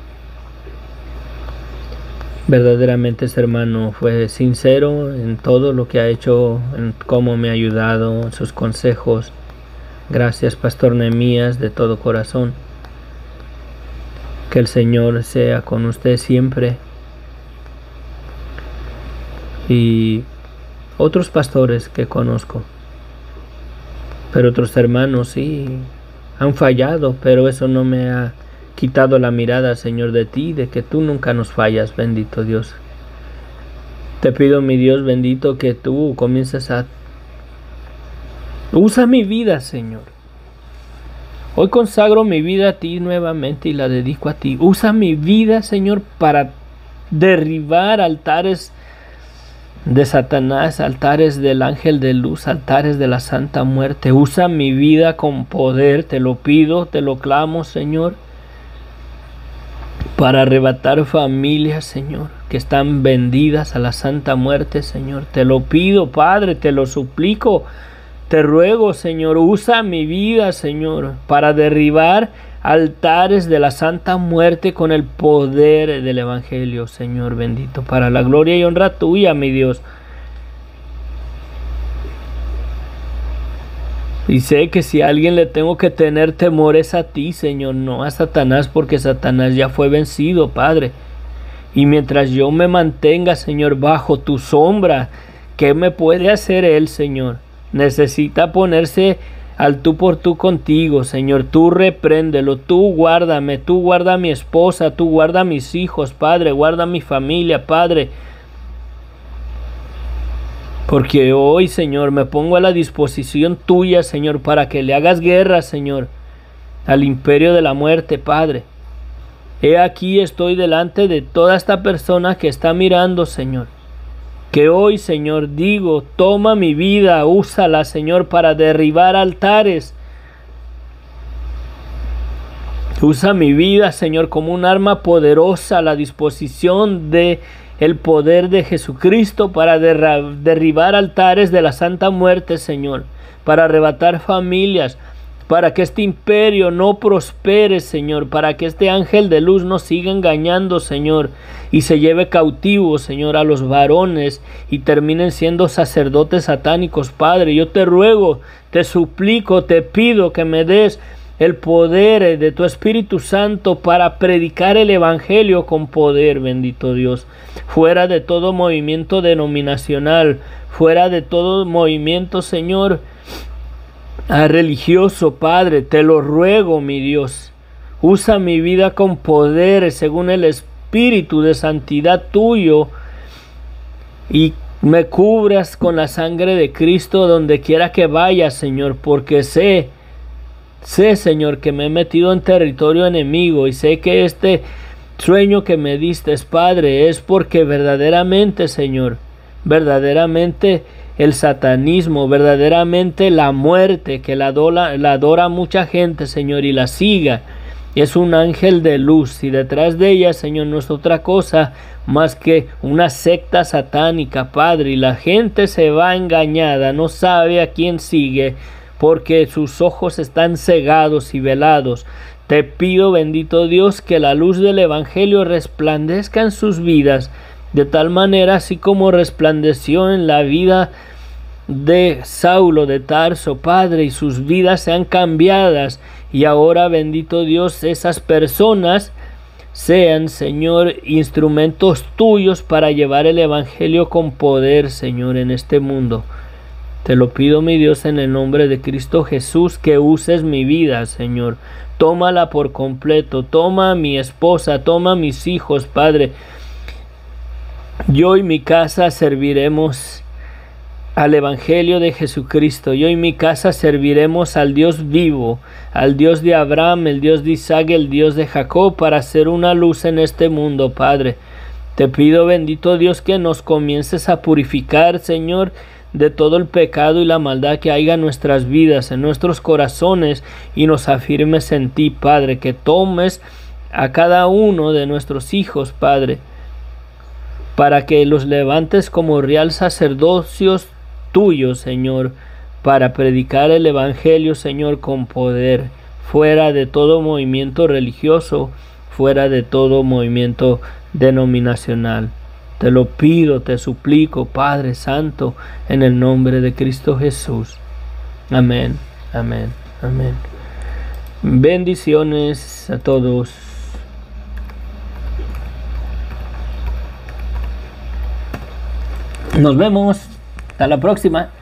verdaderamente ese hermano fue sincero en todo lo que ha hecho, en cómo me ha ayudado, en sus consejos. Gracias, Pastor Nehemías, de todo corazón. Que el Señor sea con usted siempre. Y otros pastores que conozco, pero otros hermanos sí han fallado, pero eso no me ha quitado la mirada, Señor, de ti, de que tú nunca nos fallas, bendito Dios. Te pido, mi Dios bendito, que tú comiences a... Usa mi vida, Señor. Hoy consagro mi vida a ti nuevamente y la dedico a ti. Usa mi vida, Señor, para derribar altares de Satanás, altares del ángel de luz, altares de la Santa Muerte. Usa mi vida con poder, te lo pido, te lo clamo, Señor, para arrebatar familias, Señor, que están vendidas a la Santa Muerte, Señor. Te lo pido, Padre, te lo suplico, te ruego, Señor, usa mi vida, Señor, para derribar altares de la Santa Muerte con el poder del Evangelio, Señor bendito, para la gloria y honra tuya, mi Dios. Y sé que si a alguien le tengo que tener temor es a ti, Señor, no a Satanás, porque Satanás ya fue vencido, Padre. Y mientras yo me mantenga, Señor, bajo tu sombra, ¿qué me puede hacer él, Señor? Necesita ponerse al tú por tú contigo, Señor. Tú repréndelo, tú guárdame, tú guarda a mi esposa, tú guarda a mis hijos, Padre, guarda a mi familia, Padre. Porque hoy, Señor, me pongo a la disposición tuya, Señor, para que le hagas guerra, Señor, al imperio de la muerte, Padre. He aquí estoy delante de toda esta persona que está mirando, Señor. Que hoy, Señor, digo, toma mi vida, úsala, Señor, para derribar altares. Usa mi vida, Señor, como un arma poderosa a la disposición de el poder de Jesucristo para derribar altares de la Santa Muerte, Señor, para arrebatar familias, para que este imperio no prospere, Señor, para que este ángel de luz no siga engañando, Señor, y se lleve cautivo, Señor, a los varones y terminen siendo sacerdotes satánicos, Padre. Yo te ruego, te suplico, te pido que me des el poder de tu Espíritu Santo para predicar el Evangelio con poder, bendito Dios, fuera de todo movimiento denominacional, fuera de todo movimiento, Señor, religioso, Padre. Te lo ruego, mi Dios. Usa mi vida con poder según el Espíritu de santidad tuyo, y me cubras con la sangre de Cristo donde quiera que vaya, Señor, porque sé, sé, Señor, que me he metido en territorio enemigo, y sé que este sueño que me diste, Padre, es porque verdaderamente, Señor, verdaderamente el satanismo, verdaderamente la muerte que la adora, la adora mucha gente, Señor, y la siga, es un ángel de luz, y detrás de ella, Señor, no es otra cosa más que una secta satánica, Padre, y la gente se va engañada, no sabe a quién sigue, porque sus ojos están cegados y velados. Te pido, bendito Dios, que la luz del Evangelio resplandezca en sus vidas, de tal manera así como resplandeció en la vida de Saulo de Tarso, Padre, y sus vidas sean cambiadas, y ahora, bendito Dios, esas personas sean, Señor, instrumentos tuyos para llevar el Evangelio con poder, Señor, en este mundo. Te lo pido, mi Dios, en el nombre de Cristo Jesús, que uses mi vida, Señor. Tómala por completo, toma a mi esposa, toma a mis hijos, Padre. Yo y mi casa serviremos al Evangelio de Jesucristo. Yo y mi casa serviremos al Dios vivo, al Dios de Abraham, el Dios de Isaac, el Dios de Jacob, para ser una luz en este mundo, Padre. Te pido, bendito Dios, que nos comiences a purificar, Señor, de todo el pecado y la maldad que haya en nuestras vidas, en nuestros corazones, y nos afirmes en ti, Padre, que tomes a cada uno de nuestros hijos, Padre, para que los levantes como real sacerdocios tuyos, Señor, para predicar el Evangelio, Señor, con poder, fuera de todo movimiento religioso, fuera de todo movimiento denominacional. Te lo pido, te suplico, Padre Santo, en el nombre de Cristo Jesús. Amén, amén, amén. Bendiciones a todos. Nos vemos. Hasta la próxima.